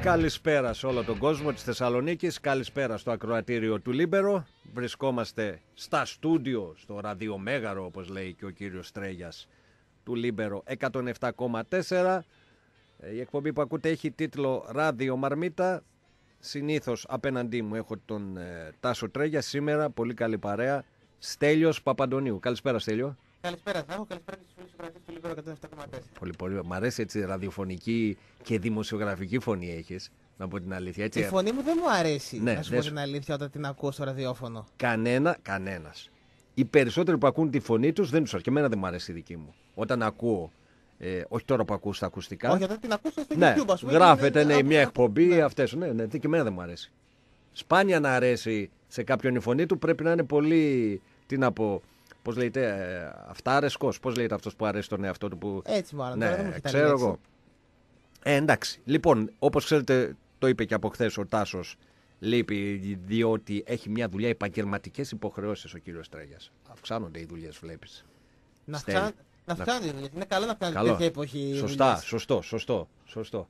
Καλησπέρα σε όλο τον κόσμο της Θεσσαλονίκης, καλησπέρα στο ακροατήριο του Λίμπερο. Βρισκόμαστε στα στούντιο, στο ραδιομέγαρο όπως λέει και ο κύριος Τρέγιας του Λίμπερο 107,4. Η εκπομπή που ακούτε έχει τίτλο Ράδιο Μαρμίτα. Συνήθως απέναντί μου έχω τον Τάσο Τρέγια, σήμερα πολύ καλή παρέα, Στέλιος Παπαντονίου. Καλησπέρα Στέλιο. Καλησπέρα Θάκο, καλησπέρα και στους φίλους του του Λίμπερο 107,4. Πολύ. Μ' αρέσει έτσι ραδιοφωνική και δημοσιογραφική φωνή έχεις, να πω την αλήθεια. Έτσι. Η φωνή μου δεν μου αρέσει, ναι, να σου πω την αλήθεια, όταν την ακούω στο ραδιόφωνο. Κανένας. Οι περισσότεροι που ακούν τη φωνή τους δεν τους αρέσει. Και εμένα δεν μου αρέσει η δική μου. Όταν ακούω, όχι τώρα που ακούω στα ακουστικά. Όχι, όταν την ακούσω στο ναι, YouTube, ας πούμε. γράφεται μια εκπομπή, αυτές. Ναι, και εμένα δεν μου αρέσει. Σπάνια να αρέσει σε κάποιον η φωνή του, πρέπει να είναι πολύ, τι να πω, πώς λέγεται, αυτάρεσκος. Πώς λέγεται αυτός που αρέσει τον εαυτό του που. Έτσι μάλλον, ναι, τώρα δεν μου ξέρω εγώ. Εντάξει. Λοιπόν, όπως ξέρετε, το είπε και από χθες ο Τάσος, λείπει διότι έχει μια δουλειά, επαγγελματικές υποχρεώσεις ο κύριος Τρέγιας. Αυξάνονται οι δουλειές, βλέπεις. Να αυξάνονται οι δουλειές. Είναι καλό να αυξάνονται τέτοια εποχή. Σωστό.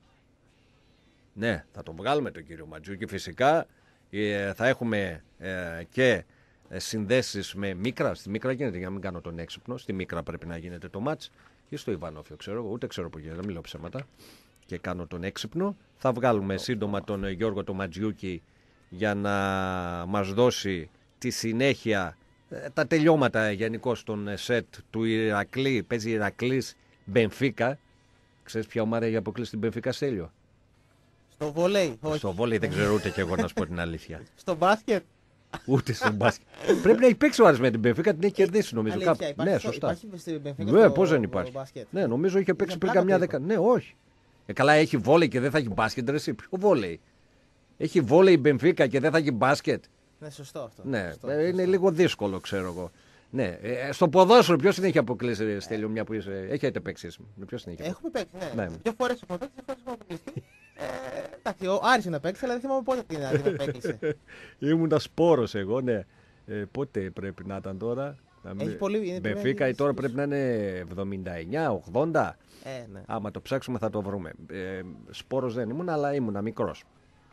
Ναι, θα τον βγάλουμε τον κύριο Ματζούκη φυσικά. Θα έχουμε και συνδέσεις με Μίκρα. Στη Μίκρα γίνεται, για να μην κάνω τον έξυπνο. Στη Μίκρα πρέπει να γίνεται το μάτς. Ή στο Ιβανόφιο, ξέρω εγώ. Ούτε ξέρω που γίνεται, δεν μιλώ ψέματα. Και κάνω τον έξυπνο. Θα βγάλουμε σύντομα τον Γιώργο τον Ματζιούκη για να μας δώσει τη συνέχεια, τα τελειώματα γενικώς στον σετ του Ηρακλή. Παίζει Ηρακλής Μπενφίκα. Ξέρεις ποια ομάδα έχει αποκλείσει την Μπενφίκα, Στέλιο? Στο βόλεϊ. Στο βόλεϊ δεν ξέρω ούτε κι εγώ να σου πω την αλήθεια. Στο μπάσκετ. Ούτε στο μπάσκετ. Πρέπει να έχει παίξει ο Άρης με την Μπενφίκα, την έχει κερδίσει νομίζω. Ναι, σωστά. Ναι, πώς δεν υπάρχει. Ναι, νομίζω είχε παίξει πριν καμιά δεκαετία. Ναι, όχι. Καλά, έχει βόλεϊ και δεν θα έχει μπάσκετ, ρε εσύ. Ποιο βόλεϊ? Έχει βόλεϊ η Μπενφίκα και δεν θα έχει μπάσκετ. Ναι, σωστό αυτό. Ναι, είναι λίγο δύσκολο, ξέρω εγώ. Ναι, στο ποδόσφαιρο ποιος την έχει αποκλείσει, Στέλιο, μια που είσαι? Έχετε παίξει? Ποιος την έχει? Έχουμε παίξει, ναι. Δύο φορές έχουμε παίξει, δύο φορές έχουμε αποκλειστεί. Εντάξει, ο Άρης είναι παίξει, αλλά δεν θυμάμαι πότε την απέκλεισε. Ήμουνα σπόρος εγώ, ναι. Πότε πρέπει να ήταν τώρα? Έχει πολύ. Μπενφίκα ή τώρα πρέπει να είναι 79-80. Ναι. Άμα το ψάξουμε θα το βρούμε. Σπόρος δεν ήμουν, αλλά ήμουνα μικρός.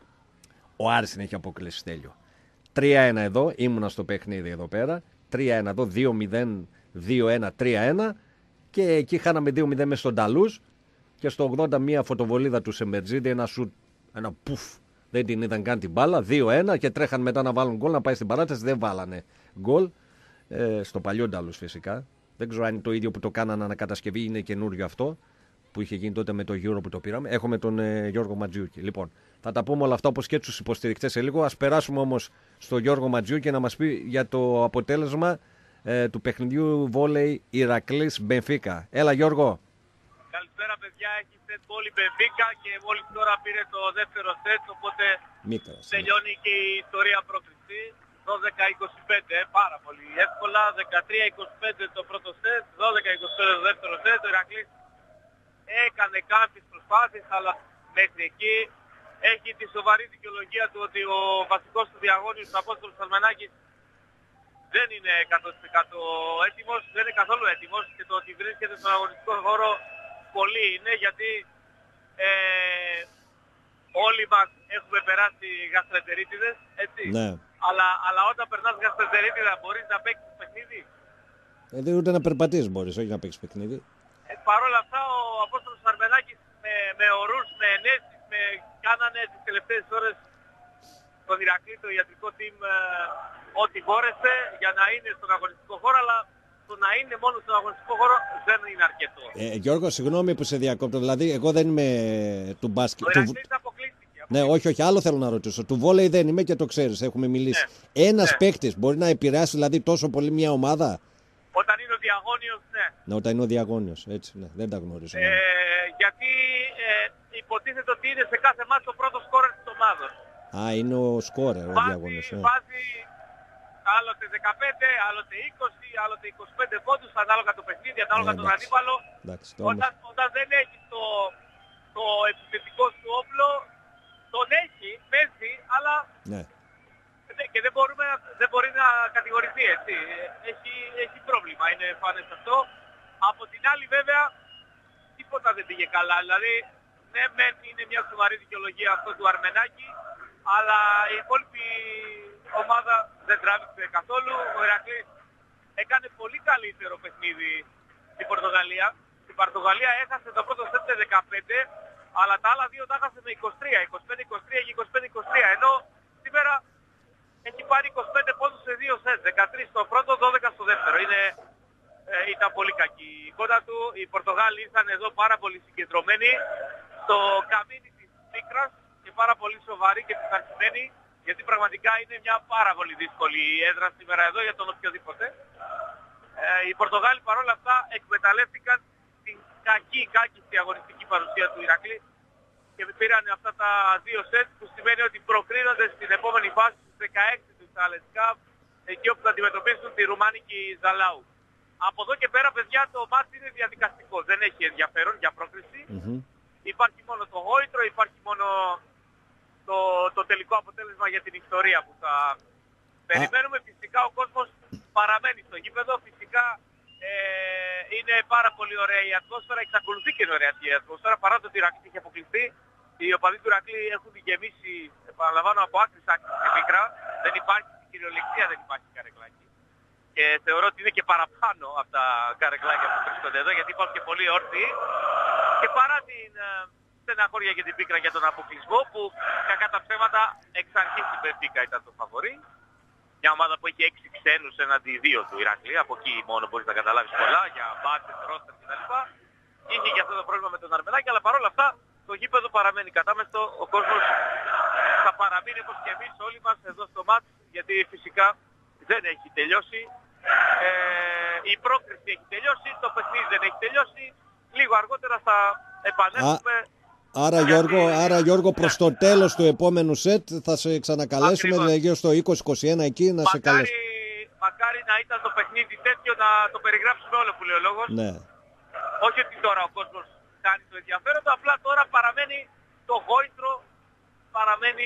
Ο Άρης την έχει αποκλείσει, Στέλιο. 3-1 εδώ, ήμουνα στο παιχνίδι εδώ πέρα. 3-1 εδώ, 2-0, 2-1, 3-1. Και εκεί χάναμε 2-0 μέσα στον Ταλούς. Και στο 80 μία φωτοβολίδα του Σεμερτζίδη, ένα σουτ, ένα πουφ. Δεν την είδαν καν την μπάλα. 2-1 και τρέχαν μετά να βάλουν γκολ, να πάει στην παράταση. Δεν βάλανε γκολ. Στο παλιό Ταλούς φυσικά. Δεν ξέρω αν είναι το ίδιο που το κάνανε ανακατασκευή, είναι καινούριο αυτό που είχε γίνει τότε με το Euro που το πήραμε. Έχουμε τον Γιώργο Ματζιούκη. Λοιπόν, θα τα πούμε όλα αυτά όπως και τους υποστηρικτές σε λίγο. Ας περάσουμε όμως στο Γιώργο Ματζιούκη να μας πει για το αποτέλεσμα του παιχνιδιού βόλεϊ Ηρακλής Μπενφίκα. Έλα Γιώργο. Καλησπέρα παιδιά, έχει σετ πόλη Μπενφίκα και μόλις τώρα πήρε το δεύτερο σετ, οπότε τελειώνει και η ιστορία πρόκριση. 12-25, πάρα πολύ εύκολα. 13-25 το πρώτο σετ, 12-25 το δεύτερο σετ. Ο Ηρακλής έκανε κάποιες προσπάθειες, αλλά μέχρι εκεί έχει τη σοβαρή δικαιολογία του ότι ο βασικός του διαγώνιος, ο Απόστολος Σαλμενάκης, δεν είναι 100% έτοιμος, δεν είναι καθόλου έτοιμος, και το ότι βρίσκεται στον αγωνιστικό χώρο πολύ είναι, γιατί όλοι μας έχουμε περάσει γαστρεντερίτιδες, έτσι. Ναι. Αλλά όταν περνάς γαστρεντερίτιδα μπορείς να παίξεις παιχνίδι. Δεν ούτε να περπατήσεις μπορείς, όχι να παίξεις παιχνίδι. Παρ' όλα αυτά ο Απόστολος Σαλμενάκης με ορούς, με ενέσεις, κάνανε τις τελευταίες ώρες τον Ηρακλή, το ιατρικό team, ό,τι μπόρεσε για να είναι στον αγωνιστικό χώρο, αλλά το να είναι μόνο στον αγωνιστικό χώρο δεν είναι αρκετό. Γιώργο, συγγνώμη που σε διακόπτω, δηλαδή εγώ δεν είμαι του μπάσκετ. Ο Ηρακλής αποκλείστηκε. Ναι, όχι, άλλο θέλω να ρωτήσω. Του βόλεϊ δεν είμαι και το ξέρεις, έχουμε μιλήσει. Ναι. Ένας παίκτης μπορεί να επηρεάσει δηλαδή τόσο πολύ μια ομάδα? Όταν είναι ο διαγώνιος, ναι. Ναι, όταν είναι ο διαγώνιος, έτσι, ναι, δεν τα γνωρίζω. Γιατί υποτίθεται ότι είναι σε κάθε μάτσο ο πρώτος σκόρερ της ομάδας. Α, είναι ο σκόρερ ο διαγώνιος. Βάζει άλλοτε 15, άλλοτε 20, άλλοτε 25 πόντους, ανάλογα το παιχνίδι, ανάλογα τον αντίπαλο. Όταν δεν έχει το επιθετικό σου όπλο, τον έχει, παίζει, αλλά ναι. Και δεν μπορεί να κατηγορηθεί, έτσι. Έχει πρόβλημα, είναι φανές αυτό. Από την άλλη βέβαια, τίποτα δεν πήγε καλά. Δηλαδή, ναι, μεν είναι μια σοβαρή δικαιολογία αυτό του Αρμενάκη, αλλά η υπόλοιπη ομάδα δεν τράβηξε καθόλου. Ο Ηρακλής έκανε πολύ καλύτερο παιχνίδι στην Πορτογαλία. Στην Πορτογαλία έχασε το πρώτο σετ 15, αλλά τα άλλα δύο τα έχασε με 23, 25-23 και 25-23. Ενώ σήμερα έχει πάρει 25 πόντους σε δύο σετ, 13 στο πρώτο, 12 στο δεύτερο. Ήταν πολύ κακή η εικόνα του. Οι Πορτογάλοι ήρθαν εδώ πάρα πολύ συγκεντρωμένοι στο καμίνι της Μίκρας και πάρα πολύ σοβαροί και πειθαρχημένοι, γιατί πραγματικά είναι μια πάρα πολύ δύσκολη έδρα σήμερα εδώ για τον οποιοδήποτε. Οι Πορτογάλοι παρόλα αυτά εκμεταλλεύτηκαν την κάκιστη αγωνιστική παρουσία του Ηρακλή και πήραν αυτά τα δύο σετ, που σημαίνει ότι προκρίνονται στην επόμενη φάση στους 16 του Challenge Cup, εκεί όπου θα αντιμετωπίσουν τη ρουμάνικη Ζαλάου. Από εδώ και πέρα, παιδιά, το μάτι είναι διαδικαστικό. Δεν έχει ενδιαφέρον για πρόκριση. Υπάρχει μόνο το γόητρο, υπάρχει μόνο το τελικό αποτέλεσμα για την ιστορία που θα περιμένουμε. Φυσικά ο κόσμος παραμένει στο γήπεδο. Φυσικά είναι πάρα πολύ ωραία η ατμόσφαιρα. Εξακολουθεί και είναι ωραία η ατμόσφαιρα, παρά το ότι η Ηρακλή είχε αποκλειστεί. Οι οπαδοί του Ηρακλή έχουν γεμίσει, επαναλαμβάνω, από άκρη άκρη στη Μίκρα. Δεν υπάρχει, στην κυριολεξία δεν υπάρχει καρεκλάκι. Και θεωρώ ότι είναι και παραπάνω από τα καρεκλάκια που βρίσκονται εδώ, γιατί υπάρχουν και πολλοί όρθιοι. Και παρά την στεναχώρια και την πίκρα για τον αποκλεισμό, που κακά τα ψέματα εξ αρχής η Μπενφίκα ήταν το φαβορί. Μια ομάδα που έχει 6 ξένους εναντί 2 του Ηρακλή. Από εκεί μόνο μπορείς να καταλάβεις πολλά για μπάτσες, ρόστερ κτλ. Είχε και αυτό το πρόβλημα με τον Αρμενάκη, αλλά παρόλα αυτά το γήπεδο παραμένει κατάμεστο. Ο κόσμος θα παραμείνει όπως και εμείς όλοι μας εδώ στο μάτς, γιατί φυσικά δεν έχει τελειώσει. Η πρόκριση έχει τελειώσει, το παιχνίδι δεν έχει τελειώσει. Λίγο αργότερα θα επανέλθουμε. Άρα Γιώργο, προς το τέλος του επόμενου σετ θα σε ξανακαλέσουμε, δηλαδή στο 20-21 εκεί να σε καλέσουμε. Μακάρι να ήταν το παιχνίδι τέτοιο, να το περιγράψουμε όλο που λέει ο λόγος. Ναι. Όχι ότι τώρα ο κόσμος κάνει το ενδιαφέρον, απλά τώρα παραμένει το γόητρο, παραμένει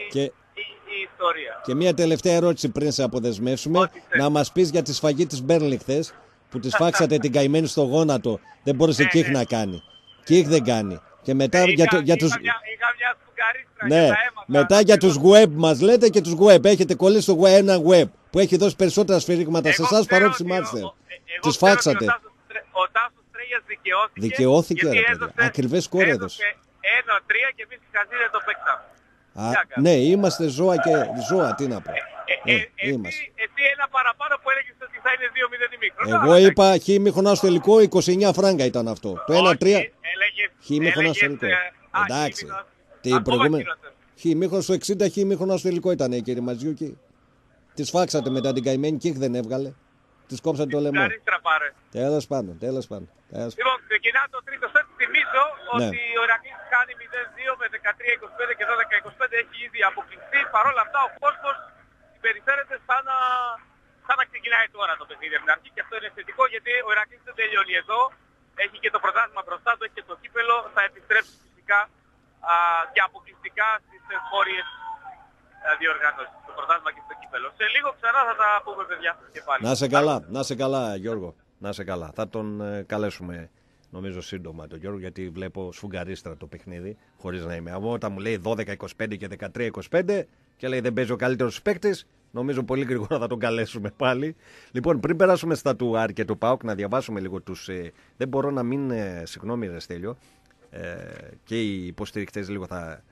η ιστορία. Και μια τελευταία ερώτηση πριν σε αποδεσμεύσουμε. Να μας πεις για τη σφαγή της Μπέρνλι χθες, που της φάξατε την καημένη στο γόνατο. Δεν μπόρεσε Κιχ να κάνει. Κιχ δεν κάνει. Και μετά για τους... Είχα μια σφουγγαρίστρα, ναι, και τα έμαθα. μετά για τους web μας λέτε, και τους web. Έχετε κολλήσει στο ένα web που έχει δώσει περισσότερα σφυρίγματα σε εσάς παρότι σημάτιστε. Τις φάξατε. Ο Τάσος Τρέγιας δικαιώθηκε ρε παιδιά. Ακριβές σκόρ έδωσε. 1-3 και εμείς οι Χαζί δεν το παίξαμε. Ναι, είμαστε ζώα και ζώα, τι να πω. Εσύ ένα παραπάνω που έλεγες ότι θα είναι 2-0 ημίχρονο. Εγώ είπα χ ημίχρονο στο τελικό, 29 φράγκα ήταν αυτό. Το 1-3 χ ημίχρονο στο τελικό. Εντάξει. Την προηγούμενη χ ημίχρονο στο 60, χ ημίχρονο στο τελικό ήταν, κύριε Μαζιούκη. Τις φάξατε μετά την καημένη, Κιχ δεν έβγαλε. Τις κόψατε το λαιμό. Τέλος πάντων. Λοιπόν, ξεκινά το τρίτο σετ. Θυμίζω ότι ο Ηρακλής κάνει 0-2 με 13-25 και 12-25. Έχει ήδη αποκλειστεί. Παρ' όλα αυτά ο κόσμος συμπεριφέρεται σαν να ξεκινάει τώρα το παιχνίδι από την αρχή. Και αυτό είναι θετικό, γιατί ο Ηρακλής δεν τελειώνει εδώ. Έχει και το πρωτάθλημα μπροστά του, έχει και το κύπελο. Θα επιστρέψει φυσικά και αποκλειστικά στις χώριες διοργανώσεις, στο πρωτάθλημα και στο κύπελο. Σε λίγο ξανά θα τα πούμε, παιδιά, και πάλι. Να σε καλά Γιώργο. Να σε καλά. Θα τον καλέσουμε νομίζω σύντομα τον Γιώργο, γιατί βλέπω σφουγγαρίστρα το παιχνίδι, χωρίς να είμαι. Όταν μου λέει 12-25 και 13-25 και λέει δεν παίζει ο καλύτερος παίκτης, νομίζω πολύ γρήγορα θα τον καλέσουμε πάλι. Λοιπόν, πριν περάσουμε στα του Άρη και του ΠΑΟΚ, να διαβάσουμε λίγο τους... δεν μπορώ να μην... συγγνώμη ρε Στέλιο, και οι υποστηρικτές λίγο θα...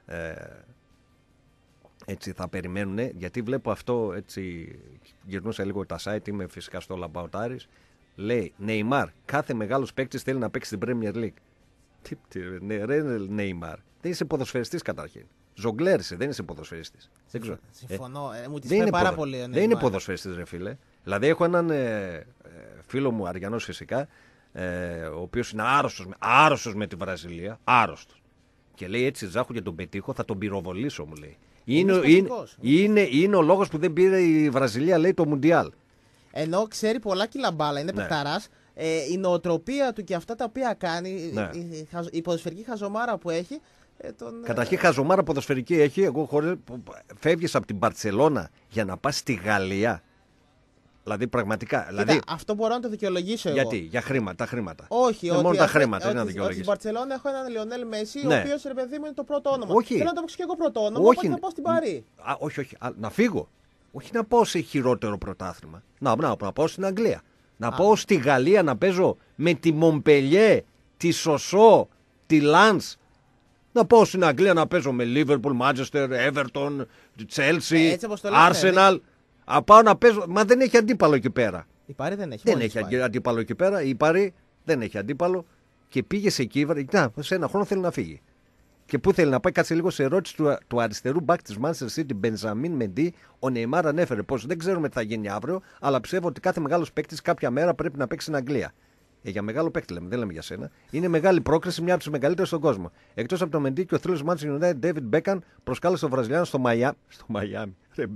έτσι θα περιμένουν, γιατί βλέπω αυτό, έτσι γυρνούσα λίγο τα site, είμαι φυσικά στο Λαμπαουτάρης. Λέει Νεϊμάρ, κάθε μεγάλος παίκτης θέλει να παίξει στην Premier League. Ρε Νεϊμάρ, δεν είσαι ποδοσφαιριστής καταρχήν. Ζογκλέρισε, δεν είσαι ποδοσφαιριστής. Συμφωνώ, μου τη φέρει πάρα πολύ. Δεν είναι ποδοσφαιριστής ρε φίλε. Δηλαδή έχω έναν φίλο μου Αριανός φυσικά, ο οποίος είναι άρρωστος με τη Βραζιλία, άρρωστος. Και λέει έτσι Ζάχου και τον πετύχω, θα τον πυροβολήσω μου λέει. Είναι ο λόγος που δεν πήρε η Βραζιλία, λέει, το Μουντιάλ. Ενώ ξέρει πολλά κιλά μπάλα, είναι παιχταράς. Η νοοτροπία του και αυτά τα οποία κάνει, η ποδοσφαιρική χαζομάρα που έχει. Καταρχήν χαζομάρα ποδοσφαιρική έχει. Εγώ φεύγεις από την Μπαρτσελώνα για να πας στη Γαλλία. Δηλαδή πραγματικά. Κοίτα, δηλαδή, αυτό μπορώ να το δικαιολογήσω εγώ. γιατί, για χρήματα. Όχι, μόνο τα χρήματα είναι να δικαιολογήσει. Στην Μπαρτσελόνα έχω έναν Λιονέλ Μέση, Ναι. ο οποίος ρε παιδί μου είναι το πρώτο όνομα. Όχι. Θέλω να το παίξω και εγώ πρώτο όνομα, Όχι. οπότε θα πάω στην Παρί. Όχι. Να φύγω. Όχι να πάω σε χειρότερο πρωτάθλημα. Να πάω στην Αγγλία. Να πάω στη Γαλλία να παίζω με τη Μομπελιέ, τη Σοσό, τη Λαντς. Να πάω στην Αγγλία να παίζω με Λίβερπουλ, Μάντσεστερ, Έβερτον, Τσέλσι, Άρσεναλ. Πάω να παίζω. Μα δεν έχει αντίπαλο εκεί πέρα. Η Παρί δεν έχει. Δεν έχει αντίπαλο εκεί πέρα. Η Παρί δεν έχει αντίπαλο. Και πήγε σε εκεί. Να, σε ένα χρόνο θέλει να φύγει. Και πού θέλει να πάει, κάτσε λίγο σε ερώτηση του αριστερού μπακ τη Manchester City, Μπενζαμίν Μεντί. Ο Νεϊμάρ ανέφερε πως δεν ξέρουμε τι θα γίνει αύριο, αλλά πιστεύω ότι κάθε μεγάλο παίκτη κάποια μέρα πρέπει να παίξει στην Αγγλία. Για μεγάλο παίκτη λέμε, δεν λέμε για σένα. Είναι μεγάλη πρόκριση, μια από τι μεγαλύτερε στον κόσμο. Εκτός από το Μεντί και ο θρύλος Manchester United, David Beckham, προσκάλεσε τον Βραζιλιάνο στο Μαϊάμι.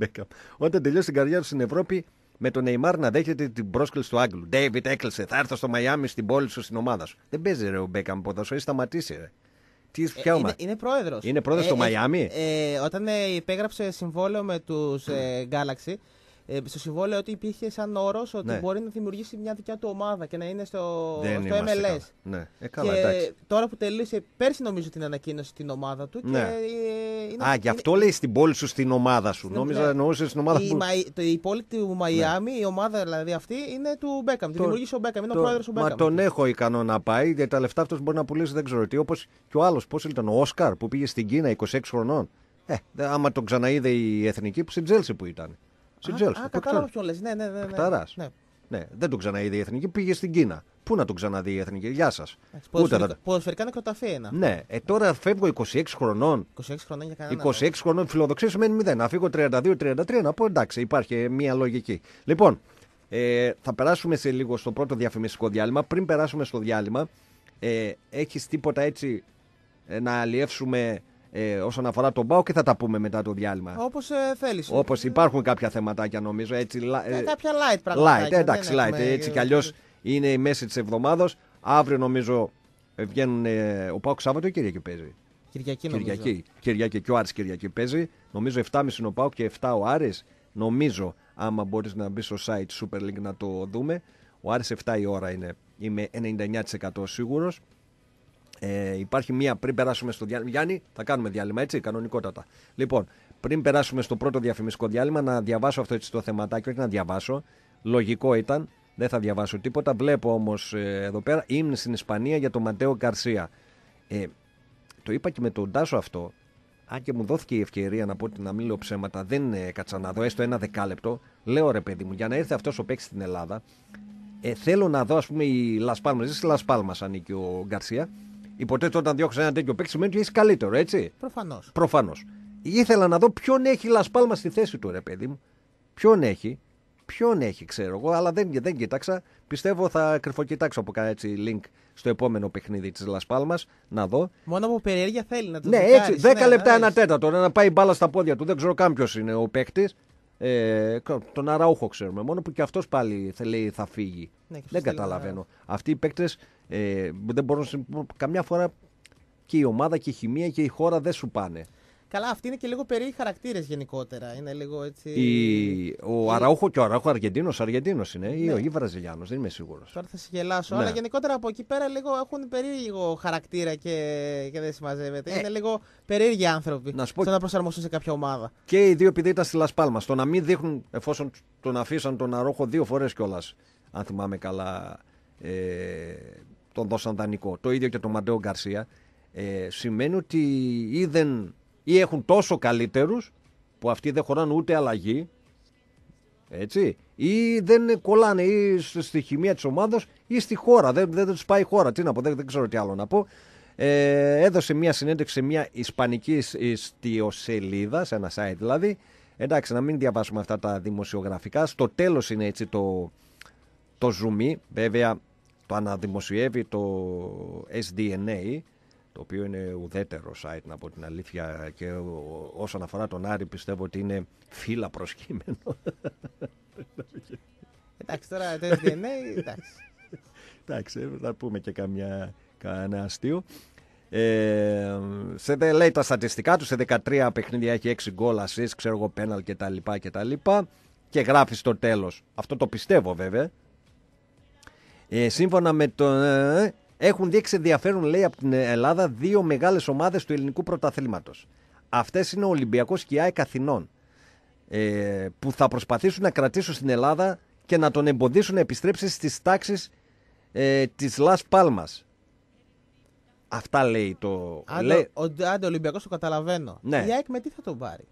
Όταν τελειώσει την καριέρα του στην Ευρώπη, με τον Νεϊμάρ να δέχεται την πρόσκληση του Άγγλου. David, έκλεισε, θα έρθω στο Μαϊάμι, στην πόλη σου, στην ομάδα σου. Δεν παίζει ρε ο Μπέκαμ ποδόσφαιρο, έχει σταματήσει ρε. Είναι πρόεδρος. Είναι πρόεδρος στο Μαϊάμι. Όταν υπέγραψε συμβόλαιο με τους Galaxy, στο συμβόλαιο ότι υπήρχε σαν όρος ότι μπορεί να δημιουργήσει μια δικιά του ομάδα και να είναι στο MLS. Ναι. Καλά, και τώρα που τελείωσε, πέρσι νομίζω την ανακοίνωσε την ομάδα του. Ναι. Και γι' αυτό λέει στην πόλη σου, στην ομάδα σου. Νόμιζα εννοούσε στην ομάδα σου. Η πόλη του Μαϊάμι, η ομάδα δηλαδή αυτή, είναι του Μπέκαμ. Τη δημιουργήσε ο Μπέκαμ. Είναι ο πρόεδρος του Μπέκαμ. Μα τον έχω ικανό να πάει, γιατί τα λεφτά αυτό μπορεί να πουλήσει δεν ξέρω τι. Όπως και ο άλλος, πώς ήταν, ο Όσκαρ που πήγε στην Κίνα 26 χρονών. Άμα τον ξαναείδε η εθνική που στην Τζέλσι που ήταν. Κατάλαβα ποιον λες. Ναι. Ναι, δεν τον ξαναείδε η εθνική, πήγε στην Κίνα. Πού να τον ξαναδεί η εθνική, γεια σας. Ποδοσφαιρικά νεκροταφή είναι. Ναι, τώρα φεύγω 26 χρονών. 26 χρονών για κανένα. 26 χρονών φιλοδοξία σημαίνει 0. Να φύγω 32-33, να πω εντάξει, υπάρχει μια λογική. Λοιπόν, θα περάσουμε σε λίγο στο πρώτο διαφημιστικό διάλειμμα. Πριν περάσουμε στο διάλειμμα, έχεις τίποτα έτσι να αλλιεύσουμε όσον αφορά τον ΠΑΟΚ και θα τα πούμε μετά το διάλειμμα. Όπως θέλεις. Όπως υπάρχουν κάποια θεματάκια νομίζω. Έτσι, κάποια light πράγματα. Εντάξει, light. Έτσι κι αλλιώς είναι η μέση της εβδομάδας. Αύριο νομίζω βγαίνουν. Ο ΠΑΟΚ Σάββατο ή Κυριακή παίζει. Κυριακή και ο Άρης Κυριακή παίζει. Νομίζω 7.30 είναι ο ΠΑΟΚ και 7 ο Άρης. Νομίζω, άμα μπορείς να μπει στο site Super League να το δούμε. Ο Άρης 7 η ώρα είναι. Είμαι 99% σίγουρος. Υπάρχει μία πριν περάσουμε στο διάλειμμα. Γιάννη, θα κάνουμε διάλειμμα έτσι, κανονικότατα. Λοιπόν, πριν περάσουμε στο πρώτο διαφημιστικό διάλειμμα, να διαβάσω αυτό έτσι το θεματάκι. Όχι να διαβάσω. Λογικό ήταν. Δεν θα διαβάσω τίποτα. Βλέπω όμως εδώ πέρα. Ήμουν στην Ισπανία για τον Ματέο Γκαρσία. Το είπα και με τον Τάσο αυτό. Αν και μου δόθηκε η ευκαιρία να πω ότι να μην λέω ψέματα, δεν έκατσα να δω έστω ένα δεκάλεπτο. Λέω ρε παιδί μου, για να έρθει αυτός ο παίκτης στην Ελλάδα, θέλω να δω, ας πούμε, η Λασπάλμα. Στη Λασπάλμα ανήκει ο Γκαρσία. Υποτίθεται όταν διώξει ένα τέτοιο παίκτη σημαίνει ότι έχει καλύτερο, έτσι. Προφανώς. Ήθελα να δω ποιον έχει η Λασπάλμα στη θέση του, ρε παιδί μου. Ποιον έχει, ξέρω εγώ, αλλά δεν κοίταξα. Πιστεύω θα κρυφοκοιτάξω από κάτι έτσι link στο επόμενο παιχνίδι της Λασπάλμας να δω. Μόνο από περιέργεια θέλει να το δει. Ναι, έτσι, 10 λεπτά, ένα τέταρτο, να πάει μπάλα στα πόδια του. Δεν ξέρω καν ποιος είναι ο παίκτης. Τον Αραούχο ξέρουμε. Μόνο που και αυτός πάλι λέει θα φύγει. Ναι, δεν καταλαβαίνω. Αυτοί οι παίκτες δεν μπορούν καμιά φορά και η ομάδα και η χημεία και η χώρα δεν σου πάνε. Καλά, αυτοί είναι και λίγο περίεργοι χαρακτήρες γενικότερα. Είναι λίγο έτσι. Ο Αραούχο και ο Αραούχο Αργεντίνος είναι ή Βραζιλιάνος, δεν είμαι σίγουρος. Τώρα θα σε γελάσω. Ναι. Αλλά γενικότερα από εκεί πέρα λίγο έχουν περίεργο χαρακτήρα και δεν συμμαζεύεται. Είναι λίγο περίεργοι άνθρωποι. Να προσαρμοστούν σε κάποια ομάδα. Και οι δύο επειδή ήταν στη Λασπάλμα. Στο να μην δείχνουν, εφόσον τον αφήσαν τον Αραούχο 2 φορές κιόλας, αν θυμάμαι καλά, τον δώσαν δανεικό. Το ίδιο και τον Ματέο Γκαρσία. Σημαίνει ότι ή έχουν τόσο καλύτερους που αυτοί δεν χωράνε ούτε αλλαγή, έτσι, ή δεν κολλάνε ή στη χημεία της ομάδας ή στη χώρα, δεν τους πάει η χώρα, τι να πω, δεν ξέρω τι άλλο να πω. Έδωσε μια συνέντευξη σε μια ισπανική ιστιοσελίδα, σε ένα site δηλαδή. Εντάξει, να μην διαβάσουμε αυτά τα δημοσιογραφικά. Στο τέλος είναι έτσι το zoom, βέβαια το αναδημοσιεύει το SDNA, το οποίο είναι ουδέτερο site, να πω την αλήθεια, και όσον αφορά τον Άρη πιστεύω ότι είναι φύλλα προσκύμενο. Εντάξει, τώρα το SDNA, εντάξει, θα πούμε και κανένα αστείο. Λέει τα στατιστικά του, σε 13 παιχνίδια έχει 6 γκολ, assist, ξέρω εγώ, πέναλ κτλ. και γράφει στο τέλος. Αυτό το πιστεύω βέβαια. Σύμφωνα με το... έχουν δείξει ενδιαφέρον, λέει, από την Ελλάδα 2 μεγάλες ομάδες του ελληνικού πρωταθλήματος. Αυτές είναι ο Ολυμπιακός και η ΑΕΚ Αθηνών, που θα προσπαθήσουν να κρατήσουν στην Ελλάδα και να τον εμποδίσουν να επιστρέψει στις τάξεις της Λας Πάλμας. Αυτά λέει το... Άντε, ο Ολυμπιακός το καταλαβαίνω. Ναι. Η ΑΕΚ με τι θα τον πάρει?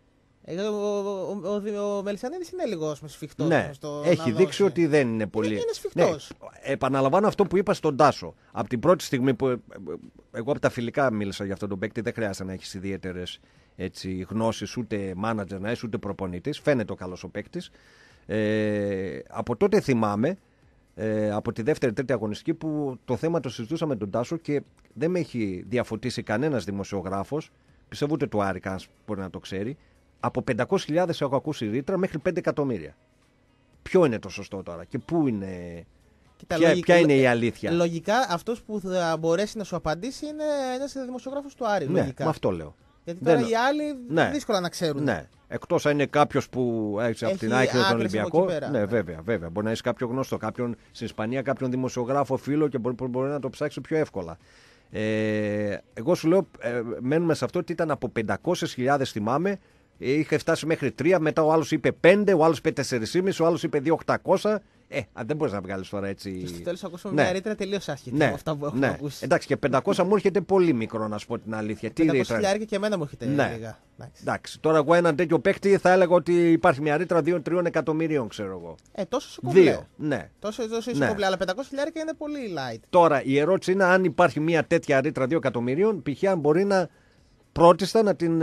Ο Μελισσανίδης είναι λίγο σφιχτός. Ναι, έχει δείξει ότι δεν είναι πολύ... Είναι σφιχτός. Ναι, επαναλαμβάνω αυτό που είπα στον Τάσο. Από την πρώτη στιγμή που... Εγώ από τα φιλικά μίλησα για αυτόν τον παίκτη, δεν χρειάζεται να έχεις ιδιαίτερες γνώσεις, ούτε μάνατζερ να είσαι, ούτε προπονητής. Φαίνεται ο καλός ο παίκτης. Από τότε θυμάμαι, από τη δεύτερη-τρίτη αγωνιστική, που το θέμα το συζητούσα με τον Τάσο και δεν με έχει διαφωτίσει κανένας δημοσιογράφος, πιστεύω ούτε του Άρη κανένας μπορεί να το ξέρει. Από 500.000 έχω ακούσει ρήτρα μέχρι 5 εκατομμύρια. Ποιο είναι το σωστό τώρα και πού είναι... Ποια είναι η αλήθεια? Λογικά αυτός που θα μπορέσει να σου απαντήσει είναι ένας δημοσιογράφος του Άρη. Ναι, λογικά. Με αυτό λέω. Γιατί τώρα οι άλλοι δύσκολα να ξέρουν. Ναι. Εκτός αν είναι κάποιος που έχει από την ΑΕΚ τον Ολυμπιακό. Ναι, βέβαια. Μπορεί να έχει κάποιο γνωστό, κάποιον στην Ισπανία, κάποιον δημοσιογράφο φίλο και μπορεί να το ψάξει πιο εύκολα. Εγώ σου λέω, μένουμε σε αυτό ότι ήταν από 500.000, θυμάμαι. Είχε φτάσει μέχρι 3, μετά ο άλλος είπε 5, ο άλλος είπε 4,5, ο άλλος είπε 2.800. Δεν μπορείς να βγάλεις τώρα έτσι. Στο τέλος ακούσαμε μια ρήτρα τελείως άσχετη με αυτά που έχουμε ακούσει. Εντάξει, και 500 μου έρχεται πολύ μικρό, να σου πω την αλήθεια. 500.000 και εμένα μου έρχεται λίγα. Εντάξει, τώρα εγώ έναν τέτοιο παίκτη θα έλεγα ότι υπάρχει μια ρήτρα 2-3 εκατομμυρίων, ξέρω εγώ. Τόσο σου κομπλέ. Ναι. Τόσο σου κομπλέ, αλλά 500.000 είναι πολύ light. Τώρα η ερώτηση είναι αν υπάρχει μια τέτοια ρήτρα 2 εκατομμυρίων, π.χ. αν μπορεί να πρώτιστα να την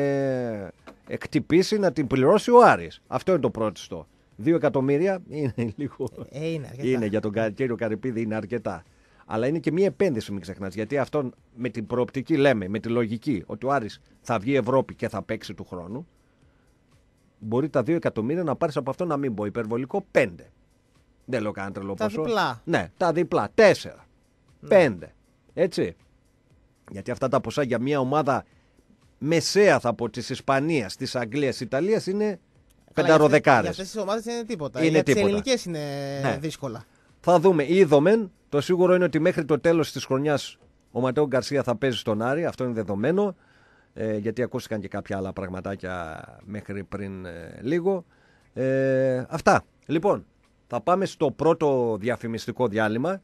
εκτυπήσει, να την πληρώσει ο Άρης. Αυτό είναι το πρώτιστο. 2 εκατομμύρια είναι λίγο. Είναι για τον κύριο Καρυπίδη, είναι αρκετά. Αλλά είναι και μια επένδυση, μην ξεχνάς. Γιατί αυτό με την προοπτική, λέμε, με τη λογική ότι ο Άρης θα βγει Ευρώπη και θα παίξει του χρόνου, μπορεί τα 2 εκατομμύρια να πάρεις από αυτό, να μην πω υπερβολικό, 5. Δεν λέω κανένα τρελό ποσό. Τα διπλά. Ναι, τα διπλά. 4. 5. Έτσι. Γιατί αυτά τα ποσά για μια ομάδα μεσαία, θα πω, της Ισπανίας, της Αγγλίας, της Ιταλίας είναι πενταροδεκάρες. Για αυτές τις ομάδες είναι τίποτα. Για τις ελληνικές είναι δύσκολα. Θα δούμε. Είδομεν. Το σίγουρο είναι ότι μέχρι το τέλος της χρονιάς ο Ματέο Γκαρσία θα παίζει στον Άρη. Αυτό είναι δεδομένο. Γιατί ακούστηκαν και κάποια άλλα πραγματάκια μέχρι πριν λίγο. Αυτά. Λοιπόν, θα πάμε στο πρώτο διαφημιστικό διάλειμμα.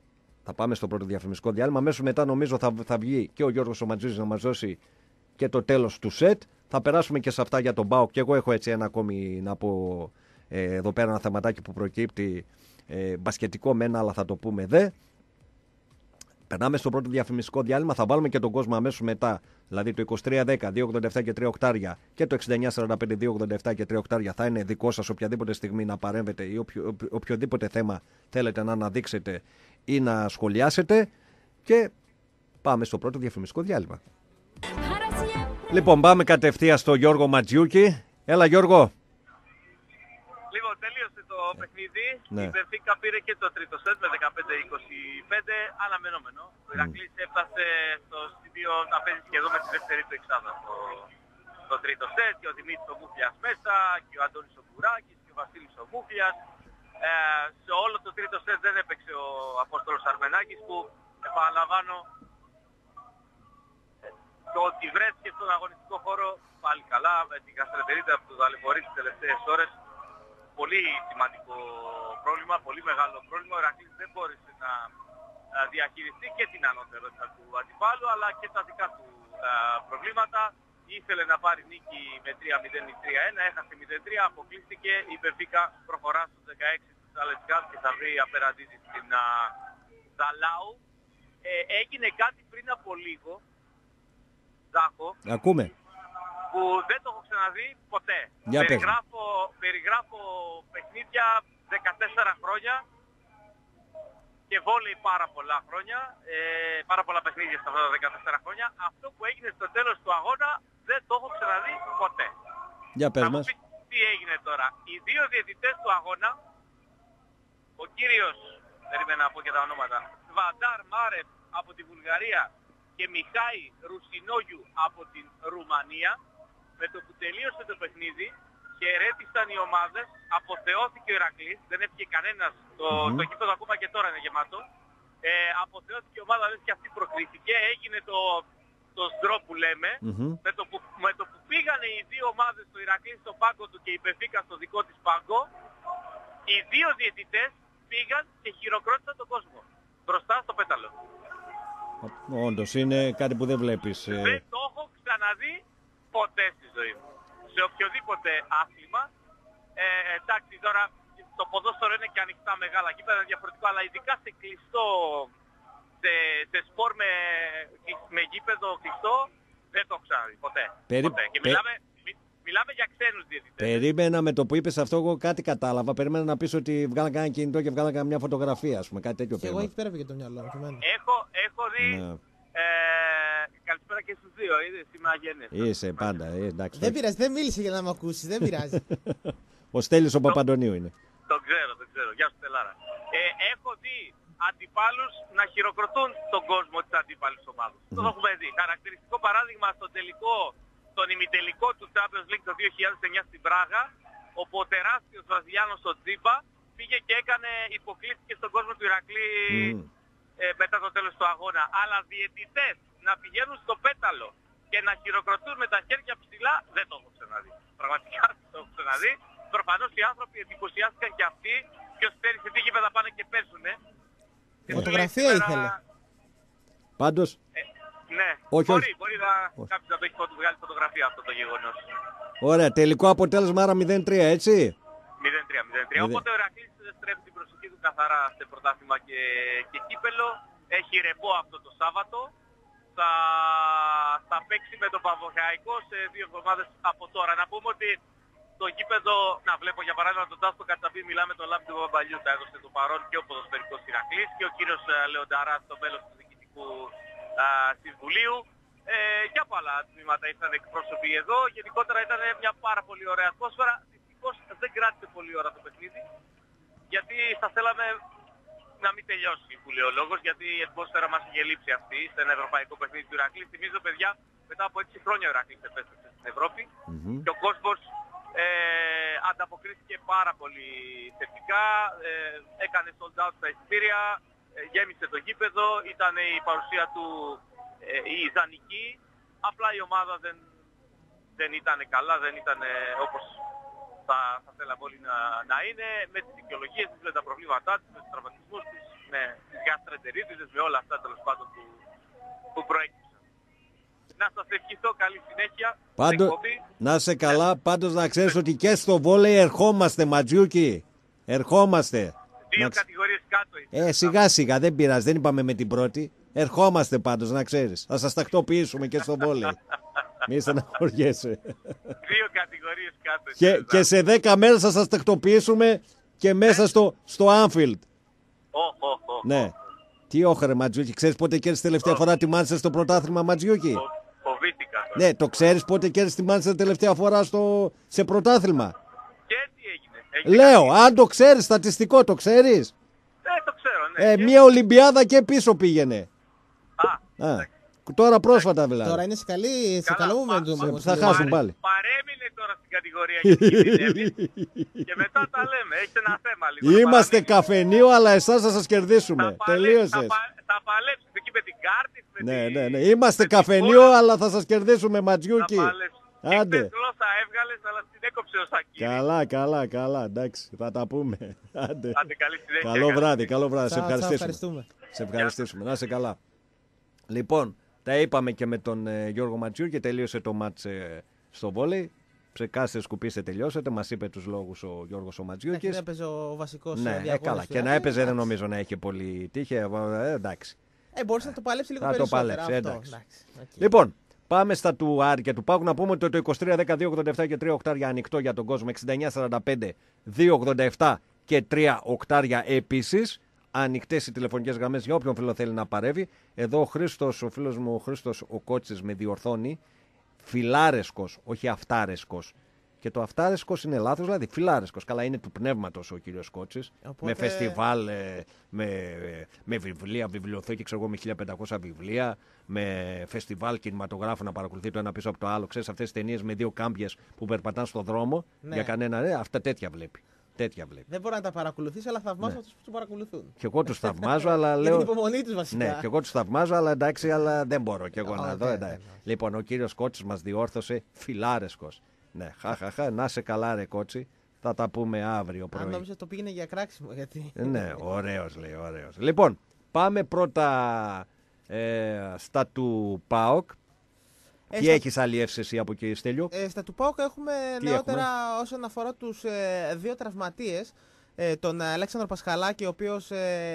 Αμέσως μετά νομίζω θα βγει και ο Γιώργος ο Ματζής να μας δώσει και το τέλος του σετ. Θα περάσουμε και σε αυτά για τον ΠΑΟΚ. Και εγώ έχω έτσι ένα ακόμη να πω εδώ πέρα, ένα θεματάκι που προκύπτει, μπασκετικό μένα, αλλά θα το πούμε δε. Περνάμε στο πρώτο διαφημιστικό διάλειμμα. Θα βάλουμε και τον κόσμο αμέσως μετά. Δηλαδή το 2310 287 και 3 οκτάρια και το 6945 287 και 3 οκτάρια θα είναι δικό σας οποιαδήποτε στιγμή να παρέμβετε ή οποιοδήποτε θέμα θέλετε να αναδείξετε ή να σχολιάσετε. Και πάμε στο πρώτο διαφημιστικό διάλειμμα. Λοιπόν, πάμε κατευθείαν στο Γιώργο Ματζιούκη. Έλα, Γιώργο. Λοιπόν, τελείωσε το παιχνίδι. Ναι. Η Μπενφίκα πήρε και το τρίτο σετ με 15-25, αναμενόμενο. Ο Ηρακλής έφτασε στο σημείο να παίζει σχεδόν με τη δεύτερη του εξάδα το τρίτο σετ. Και ο Δημήτρης ο Μούφιας μέσα, και ο Αντώνης ο Μπουράκης, και ο Βασίλης ο Μούφιας. Σε όλο το τρίτο σετ δεν έπαιξε ο Απόστολος Αρμενάκης, που επαναλαμβάνω, το ότι βρέθηκε στον αγωνιστικό χώρο πάλι καλά, με την καθρετερίτητα που του ταλαιπωρεί τις τελευταίες ώρες. Πολύ σημαντικό πρόβλημα, πολύ μεγάλο πρόβλημα. Ο Ηρακλής δεν μπόρεσε να διαχειριστεί και την ανώτερότητα του αντιπάλου, αλλά και τα δικά του προβλήματα. Ήθελε να πάρει νίκη με 3-0 ή 3-1, έχασε 0-3, αποκλείστηκε. Η Μπενφίκα προχωρά στους 16 της Alex Cup και θα βρει απέναντί της στην Δαλάου. Έγινε κάτι πριν από λίγο, Ζάχο, ακούμε, που δεν το έχω ξαναδεί ποτέ. Περιγράφω παιχνίδια 14 χρόνια και βόλεϊ πάρα πολλά χρόνια, πάρα πολλά παιχνίδια στα αυτά τα 14 χρόνια. Αυτό που έγινε στο τέλος του αγώνα δεν το έχω ξαναδεί ποτέ. Για πες μας. Τι έγινε τώρα? Οι δύο διαιτητές του αγώνα, ο κύριος, περίμενα να πω και τα ονόματα, Βαντάρ Μάρεφ από τη Βουλγαρία και Μιχάη Ρουσινόγιου από την Ρουμανία, με το που τελείωσε το παιχνίδι, χαιρέτησαν οι ομάδες, αποθεώθηκε ο Ηρακλής, δεν έφυγε κανένας, το γήπεδο ακόμα και τώρα είναι γεμάτο. Αποθεώθηκε η ομάδα, δεν και αυτή προκρίθηκε, έγινε το σντρό που λέμε. Με το που πήγανε οι δύο ομάδες, το Ηρακλή στο πάγκο του και η Μπενφίκα στο δικό της πάγκο, οι δύο διαιτητές πήγαν και χειροκρότησαν τον κόσμο μπροστά στο πέταλο. Όντως είναι κάτι που δεν βλέπεις. Δεν το έχω ξαναδεί ποτέ στη ζωή μου. Σε οποιοδήποτε άθλημα. Εντάξει, τώρα το ποδόσφαιρο είναι και ανοιχτά μεγάλα γήπεδα, είναι διαφορετικό, αλλά ειδικά σε κλειστό, σε σπορ με γήπεδο κλειστό, δεν το έχω ξαναδεί ποτέ. Ποτέ. Και μιλάμε για ξένους διαιτητές. Περίμενα με το που είπες αυτό, εγώ κάτι κατάλαβα. Περίμενα να πεις ότι βγάλαν κανένα κινητό και βγάλαν μια φωτογραφία, ας πούμε, κάτι τέτοιο. Και εγώ εκεί πέρα πήγε το μυαλό μου. Έχω δει. Ναι. Καλησπέρα και στους δύο, είδες, είμαι αγένες. Είσαι πάντα, εντάξει. Δεν πειράζει, δεν μίλησε για να με ακούσεις, δεν πειράζει. Ο Στέλιος ο Παπαντονίου είναι. Το ξέρω. Γεια σου Στελάρα. Έχω δει αντιπάλους να χειροκροτούν τον κόσμο της αντίπαλης ομάδας. Το έχουμε δει. Χαρακτηριστικό παράδειγμα στον ημιτελικό του Champions League το 2009 στην Πράγα, όπου ο τεράστιος Βραζιλιάνος ο Τζίμπα πήγε και υποκλήθηκε στον κόσμο του Ηρακλή μετά το τέλος του αγώνα. Αλλά διαιτητές να πηγαίνουν στο πέταλο και να χειροκροτούν με τα χέρια ψηλά, δεν το έχω ξαναδεί. Πραγματικά δεν το έχω ξαναδεί. Προφανώς οι άνθρωποι εντυπωσιάστηκαν και αυτοί. Ποιος ξέρει σε τι γήπεδα πάνε και πέσουνε. Φωτογραφία ήθελε. Πάντως. Ναι, μπορεί κάποιος να το έχει βγάλει φωτογραφία αυτό το γεγονός. Ωραία, τελικό αποτέλεσμα άρα 0-3, έτσι. 0-3. Οπότε ο Ηρακλής στρέφει την προσοχή του καθαρά σε πρωτάθλημα και κύπελο. Έχει ρεπό αυτό το Σάββατο. Θα παίξει με τον Παβοχαϊκό σε 2 εβδομάδες από τώρα. Να πούμε ότι το γήπεδο, να βλέπω για παράδειγμα τον Τάστο Κατσαμπή, μιλάμε τον Λάμπη του Παπαλιού, θα έδωσε το παρόν και ο ποδοσφαιρικός Ηρακλής και ο κύριος Λεονταράς, το μέλος του Διοικητικού Συμβουλίου. Και από άλλα τμήματα ήρθαν εκπρόσωποι εδώ. Γενικότερα ήταν μια πάρα πολύ ωραία ατμόσφαιρα. Δυστυχώς δεν κράτησε πολλή ώρα το παιχνίδι, γιατί θα θέλαμε να μην τελειώσει, που λέει ο λόγος, γιατί η ατμόσφαιρα μας είχε λείψει αυτή σε ένα ευρωπαϊκό παιχνίδι του Ηρακλή. Θυμίζω, παιδιά, μετά από 6 χρόνια ο Ηρακλής επέστρεψε στην Ευρώπη και ο κόσμος ανταποκρίθηκε πάρα πολύ θετικά, έκανε sold out στα εισιτήρια, γέμισε το γήπεδο, ήταν η παρουσία του η ιδανική, απλά η ομάδα δεν ήταν καλά, δεν ήταν όπως θα θέλαμε όλοι να είναι, με τις δικαιολογίες της, με τα προβλήματά της, με τους τραυματισμούς της, με τις γαστρεντερίτιδες, με όλα αυτά τέλος πάντων που προέκυψαν. Να σας ευχηθώ καλή συνέχεια. Πάντως, να είσαι καλά, πάντως να ξέρεις ότι και στο βόλεϊ ερχόμαστε, Ματζιούκι. Ερχόμαστε. 2 κατηγορίες κάτω. Σιγά σιγά, δεν πειράζει, δεν είπαμε με την πρώτη. Ερχόμαστε πάντως, να ξέρεις. Θα σας τακτοποιήσουμε και στο βόλεϊ. Μη στεναχωριέσαι. 2 κατηγορίες κάτω. Και σε 10 μέρες θα σας τακτοποιήσουμε και μέσα στο Anfield. Ναι. Τι όχαρε, Ματζιούκι. Ξέρεις πότε κέρδισε τελευταία φορά τη Μάντσεστερ στο πρωτάθλημα, Ματζιούκι? Φοβήθηκα. Ναι, το ξέρεις πότε κέρδισε τη Μάντσεστερ τελευταία φορά σε πρωτάθλημα? Και τι έγινε? Λέω, αν το ξέρεις, στατιστικό το ξέρεις? Το ξέρω, ναι. Μια Ολυμπιάδα και πίσω πήγαινε. Τώρα πρόσφατα δηλαδή. Τώρα είναι σε καλό momentum. Θα χάσουν πάλι. Παρέμεινε τώρα στην κατηγορία και μετά τα λέμε. Έχετε ένα θέμα λίγο. Είμαστε καφενείο, αλλά εσάς θα σας κερδίσουμε. Τελείωσες. Θα παλέψεις εκεί με την κάρτη. Ναι. Είμαστε καφενείο, αλλά θα σας κερδίσουμε, Ματζιούκι. Άντε. Γλώσσα έβγαλες, αλλά την έκοψε ο Σακύρης. Καλά. Εντάξει, θα τα πούμε. Άντε, καλή συνέχεια. Καλό βράδυ. Σε ευχαριστήσουμε. Να είσαι καλά. Λοιπόν, τα είπαμε και με τον Γιώργο Ματζιούκι και τελείωσε το μάτς στο βόλεϊ. Ψεκάστε, σκουπίστε, τελειώσετε. Μας είπε τους λόγους ο Γιώργος ο Ματζιούκης. Δεν έπαιζε ο βασικός. Ναι, καλά. Και να έπαιζε δεν νομίζω να είχε πολύ τύχη. Εντάξει. Μπορείς να το παλέψει λίγο περισσότερο. Εντάξει. Λοιπόν, πάμε στα του Άρη και του Πάγου. Να πούμε ότι το 23-10-2-87 και 3 οκτάρια ανοιχτό για τον κόσμο. 69-45, 2-87 και 3 οκτάρια επίσης. Ανοιχτές οι τηλεφωνικές γραμμές για όποιον φίλο θέλει να παρεύει. Εδώ ο φίλος μου ο Χρήστος ο Κότσης με διορθώνει. Φιλάρεσκος, όχι αυτάρεσκος. Και το αυτάρεσκος είναι λάθος, δηλαδή φιλάρεσκος. Καλά, είναι του πνεύματος ο κύριος Κότσης. Οπότε... Με φεστιβάλ, με βιβλία, βιβλιοθήκη, ξέρω εγώ, με 1500 βιβλία, με φεστιβάλ κινηματογράφου να παρακολουθεί το ένα πίσω από το άλλο. Ξέρεις, αυτές τις ταινίες με 2 κάμπιες που περπατάνε στον δρόμο, ναι. Για κανένα, αυτά τέτοια βλέπει. Δεν μπορεί να τα παρακολουθήσει, αλλά θαυμάζω αυτούς που τους παρακολουθούν. Και εγώ τους θαυμάζω, αλλά λέω. Για την υπομονή τους βασικά. Ναι, και εγώ τους θαυμάζω, αλλά εντάξει, αλλά δεν μπορώ κι εγώ να δω. Λοιπόν, ο κύριος Κότσης μας διόρθωσε φιλάρεσκος. Ναι, να σε καλά, ρε Κότσι. Θα τα πούμε αύριο πρωί. Αν νόμιζα το πήγαινε για κράξιμο, γιατί. Ναι, ωραίος λέει, ωραίος. Λοιπόν, πάμε πρώτα στα του ΠΑΟΚ. Τι έχεις αλλιεύσεις εσύ από εκεί, Στέλιο? Στα του ΠΑΟΚ έχουμε νεότερα όσον αφορά τους 2 τραυματίες. Τον Αλέξανδρο Πασχαλάκη, ο οποίος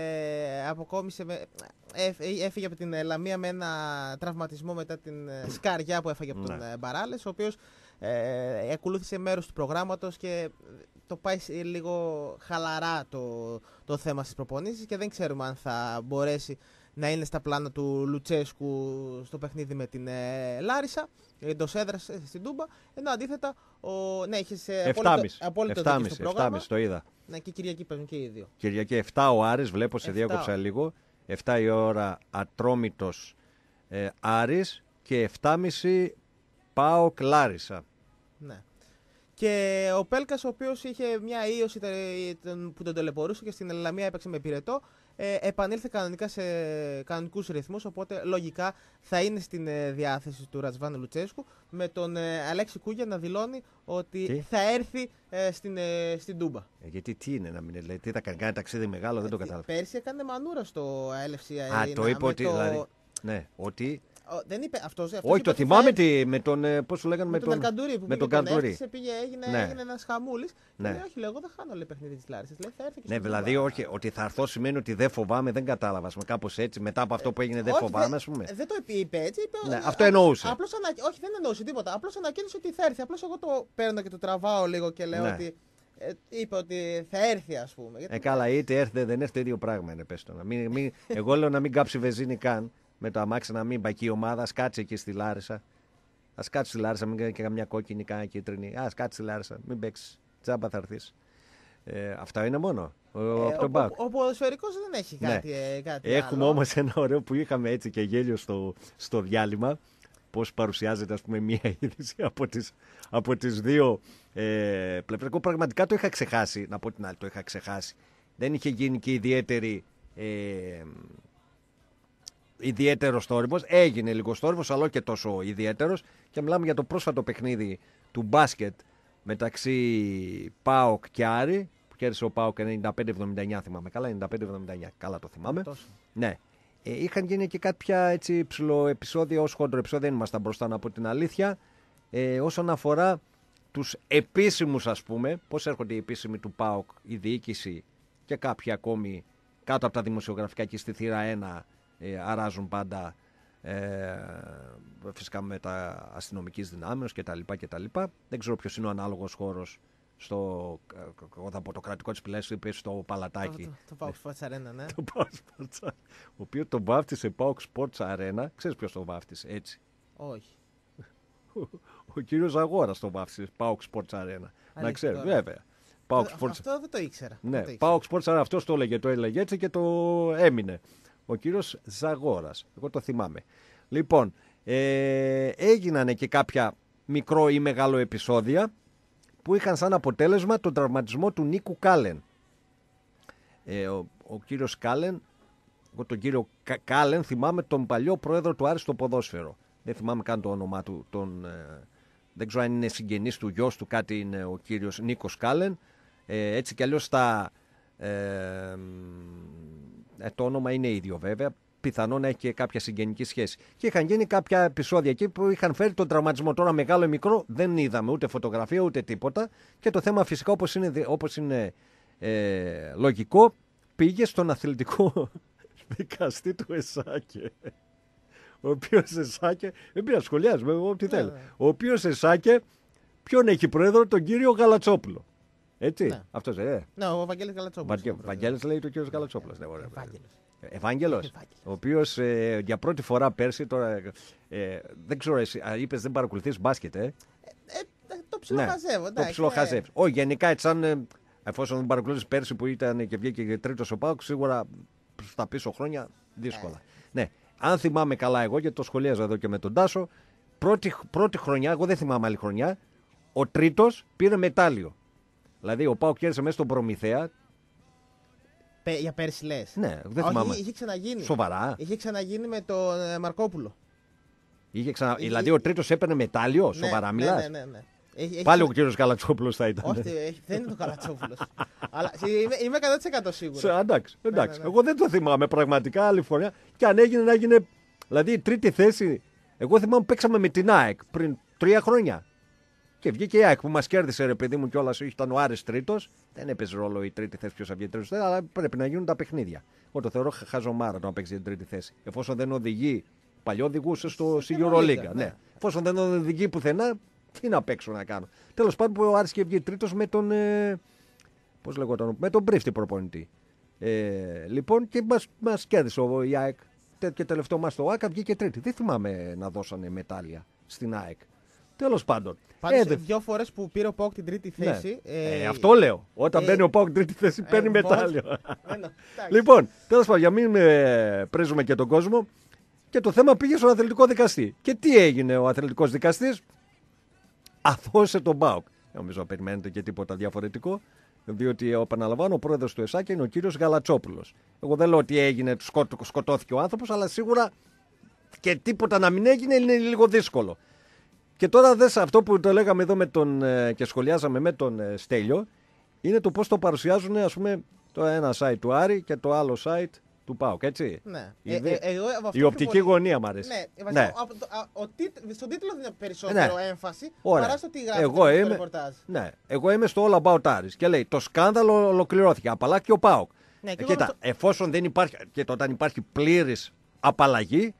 έφυγε από την Λαμία με ένα τραυματισμό μετά την σκαριά που έφαγε από τον Μπαράλες, ο οποίος ακολούθησε μέρος του προγράμματος και το πάει λίγο χαλαρά το θέμα στις προπονήσεις και δεν ξέρουμε αν θα μπορέσει να είναι στα πλάνα του Λουτσέσκου στο παιχνίδι με την Λάρισα. Εντός έδρας στην Τούμπα. Ενώ αντίθετα, είχε απόλυτο δίκιο στο πρόγραμμα. 7,5 το είδα. Ναι, και Κυριακή παίζουν και οι 2. Κυριακή 7 ο Άρης, βλέπω σε διάκοψα λίγο. 7 η ώρα Ατρόμητος Άρης και 7,5 ΠΑΟΚ Λάρισα. Ναι. Και ο Πέλκας, ο οποίος είχε μια ίωση που τον ταλαιπωρούσε και στην Λαμία έπαιξε με πυρετό, επανήλθε κανονικά σε κανονικούς ρυθμούς, οπότε λογικά θα είναι στην διάθεση του Ρατσβάν Λουτσέσκου, με τον Αλέξη Κούγια να δηλώνει ότι θα έρθει στην Τούμπα. Γιατί τι είναι να μην λέει, τι θα κάνει ταξίδι μεγάλο, δεν το κατάλαβα. Πέρσι έκανε μανούρα στο LFC. Το είπε ότι. Δηλαδή, ναι, ότι. Δεν είπε αυτός. Όχι, το θυμάμαι με τον. Πώς σου λέγανε, με τον Αλκαντουρί. Με τον Καντουρί. Έγινε ένα χαμούλη. Ναι. Λέει, όχι, εγώ δεν χάνω λέει παιχνίδι τη Λάρισας. Ναι, δηλαδή, όχι, ότι θα έρθω σημαίνει ότι δεν φοβάμαι, δεν κατάλαβα. Κάπως έτσι, μετά από αυτό που έγινε, δεν φοβάμαι, ας πούμε. Δεν το είπε έτσι. Ναι, αυτό εννοούσε. Όχι, δεν εννοούσε τίποτα. Απλώς ανακοίνωσε ότι θα έρθει. Απλώς εγώ το παίρνω και το τραβάω λίγο και λέω ότι. Είπε ότι θα έρθει, ας πούμε. Καλά, είτε έρθει, δεν έρθει, ίδιο πράγμα είναι. Πες το. Εγώ λέω να μην κάψει βενζίνη καν. Με το αμάξι να μην πάει η ομάδα, ας κάτσει εκεί στη Λάρισα. Ας κάτσει στη Λάρισα, μην κάνει και καμιά κόκκινη, καμιά κίτρινη. Ας κάτσει στη Λάρισα, μην παίξει. Τζάμπα θα έρθεις. Αυτά είναι μόνο. Ο ποδοσφαιρικός δεν έχει κάτι Έχουμε άλλο. όμως ένα ωραίο που είχαμε έτσι και γέλιο στο διάλειμμα. Πώς παρουσιάζεται, ας πούμε, μία είδηση από τις δύο πλευρές. Εγώ πραγματικά το είχα ξεχάσει. Να πω την άλλη, το είχα ξεχάσει. Δεν είχε γίνει και ιδιαίτερος θόρυβος. Έγινε λίγο θόρυβος, αλλά και τόσο ιδιαίτερος. Και μιλάμε για το πρόσφατο παιχνίδι του μπάσκετ μεταξύ ΠΑΟΚ και Άρη. Που κέρδισε ο ΠΑΟΚ 95-79, θυμάμαι καλά. 95-79, καλά το θυμάμαι. Ναι. Είχαν γίνει και κάποια έτσι ψηλοεπισόδια, ως χόντρο επεισόδια, δεν ήμασταν μπροστά να πω την αλήθεια. Όσον αφορά τους επίσημους, ας πούμε, πώς έρχονται οι επίσημοι του ΠΑΟΚ, η διοίκηση και κάποιοι ακόμη κάτω από τα δημοσιογραφικά και στη θύρα 1. Αράζουν πάντα φυσικά με τα αστυνομικής δυνάμεως κτλ. Δεν ξέρω ποιος είναι ο ανάλογος χώρος εγώ θα πω το κρατικό της πλαίσιο στο Παλατάκι. Το PAOK Sports Arena, ναι. Το PAOK Sports Arena. Ο οποίος το βάφτισε PAOK Sports Arena. Ξέρεις ποιος το βάφτισε έτσι? Όχι. Ο κύριος Ζαγόρας το βάφτισε PAOK Sports Arena. Να ξέρεις, βέβαια. Αυτό δεν το ήξερα. Ναι, PAOK Sports Arena, αυτός το έλεγε έτσι και το έμεινε. Ο κύριος Ζαγόρας, εγώ το θυμάμαι. Λοιπόν, έγινανε και κάποια μικρό ή μεγάλο επεισόδια που είχαν σαν αποτέλεσμα τον τραυματισμό του Νίκου Κάλεν. Ο κύριος Κάλεν, εγώ τον κύριο Κάλεν θυμάμαι τον παλιό πρόεδρο του Άρη στο ποδόσφαιρο. Δεν θυμάμαι καν το όνομά του. Δεν ξέρω αν είναι συγγενής του γιος του, κάτι είναι ο κύριος Νίκος Κάλεν. Έτσι κι αλλιώς το όνομα είναι ίδιο βέβαια. Πιθανόν να έχει και κάποια συγγενική σχέση. Και είχαν γίνει κάποια επεισόδια εκεί που είχαν φέρει τον τραυματισμό. Τώρα μεγάλο ή μικρό δεν είδαμε ούτε φωτογραφία ούτε τίποτα. Και το θέμα φυσικά όπως είναι λογικό πήγε στον αθλητικό δικαστή του Εσάκε. Ο οποίος Εσάκε, δεν πήρα σχολιάζουμε εγώ ό,τι θέλω. Ο οποίος Εσάκε ποιον έχει πρόεδρο? Τον κύριο Γαλατσόπουλο. Έτσι, ναι. Αυτός Ναι, ο Βαγγέλης Γαλατσόπουλος. Βαγγέλης λέει το κύριος Γαλατσόπουλος. Ευάγγελος, ο οποίος για πρώτη φορά πέρσι, τώρα δεν ξέρω εσύ, είπες δεν παρακολουθείς μπάσκετ, Το ψιλοχαζεύω. Όχι, γενικά έτσι, σαν εφόσον δεν παρακολούθησε πέρσι που ήταν και βγήκε και τρίτος ο ΠΑΟΚ, σίγουρα στα πίσω χρόνια δύσκολα. Ναι, αν θυμάμαι καλά, εγώ γιατί το σχολίαζα εδώ και με τον Τάσο, πρώτη χρονιά, εγώ δεν θυμάμαι άλλη χρονιά, ο τρίτος πήρε μετάλλιο. Δηλαδή ο ΠΑΟΚ κέρδισε μέσα στον Προμηθέα. Για πέρσι λες? Ναι, δεν θυμάμαι. Είχε ξαναγίνει. Σοβαρά. Είχε ξαναγίνει με τον Μαρκόπουλο. Δηλαδή ο τρίτος έπαιρνε μετάλλιο, σοβαρά μιλάς? Ναι. Πάλι ο κύριος Καλατσόπουλος θα ήταν. Όχι, δεν είναι το Καλατσόπουλος. Αλλά είμαι 100% σίγουρος. Εντάξει. Εγώ δεν το θυμάμαι πραγματικά άλλη φορά. Και αν έγινε να έγινε. Δηλαδή η τρίτη θέση. Εγώ θυμάμαι που παίξαμε με την ΑΕΚ πριν 3 χρόνια. Και βγήκε η ΑΕΚ που μας κέρδισε, ρε παιδί μου, κιόλας. Ήταν ο Άρης τρίτος. Δεν έπαιζε ρόλο η τρίτη θέση, ποιος θα βγει τρίτος. Αλλά πρέπει να γίνουν τα παιχνίδια. Εγώ το θεωρώ χαζομάρα το να παίξει την τρίτη θέση. Εφόσον δεν οδηγεί. Παλιό οδηγούσε στη EuroLeague. Ναι. Εφόσον δεν οδηγεί πουθενά, τι να παίξω να κάνω. Τέλος πάντων, που ο Άρης και βγει τρίτος με τον. Πώς λεγόταν, με τον πρίφτη προπονητή. Λοιπόν, και μας κέρδισε η ΑΕΚ. Και τελευταίο μας το ΆΚΑ βγήκε τρίτη. Δεν θυμάμαι να δώσανε μετάλλια στην ΑΕΚ. Τέλος πάντων. Πάντως, 2 φορές που πήρε ο ΠΑΟΚ την τρίτη θέση. Ναι. Αυτό λέω. Όταν μπαίνει ο ΠΑΟΚ την τρίτη θέση, παίρνει μετάλλιο. Λοιπόν, τέλος πάντων, για μην πρίζουμε και τον κόσμο. Και το θέμα πήγε στον αθλητικό δικαστή. Και τι έγινε ο αθλητικός δικαστής? Αθώσε τον ΠΑΟΚ. Νομίζω να περιμένετε και τίποτα διαφορετικό. Διότι, επαναλαμβάνω, ο πρόεδρος του ΕΣΑΚ είναι ο κύριος Γαλατσόπουλος. Εγώ δεν λέω ότι έγινε, σκοτώθηκε ο άνθρωπος, αλλά σίγουρα και τίποτα να μην έγινε είναι λίγο δύσκολο. Και τώρα δες αυτό που το λέγαμε εδώ και σχολιάζαμε με τον Στέλιο, είναι το πώς το παρουσιάζουν, ας πούμε, το ένα site του Άρη και το άλλο site του ΠΑΟΚ, έτσι. Ναι. Η οπτική γωνία μου αρέσει. Ναι. Στον τίτλο δίνει περισσότερο έμφαση παρά στο τι γράφει το ρεπορτάζ. Ναι. Εγώ είμαι στο All About Aris και λέει το σκάνδαλο ολοκληρώθηκε. Απαλλάχθηκε ο ΠΑΟΚ. Ναι, κοίτα, εφόσον δεν υπάρχει και όταν υπάρχει πλήρης απαλλαγή,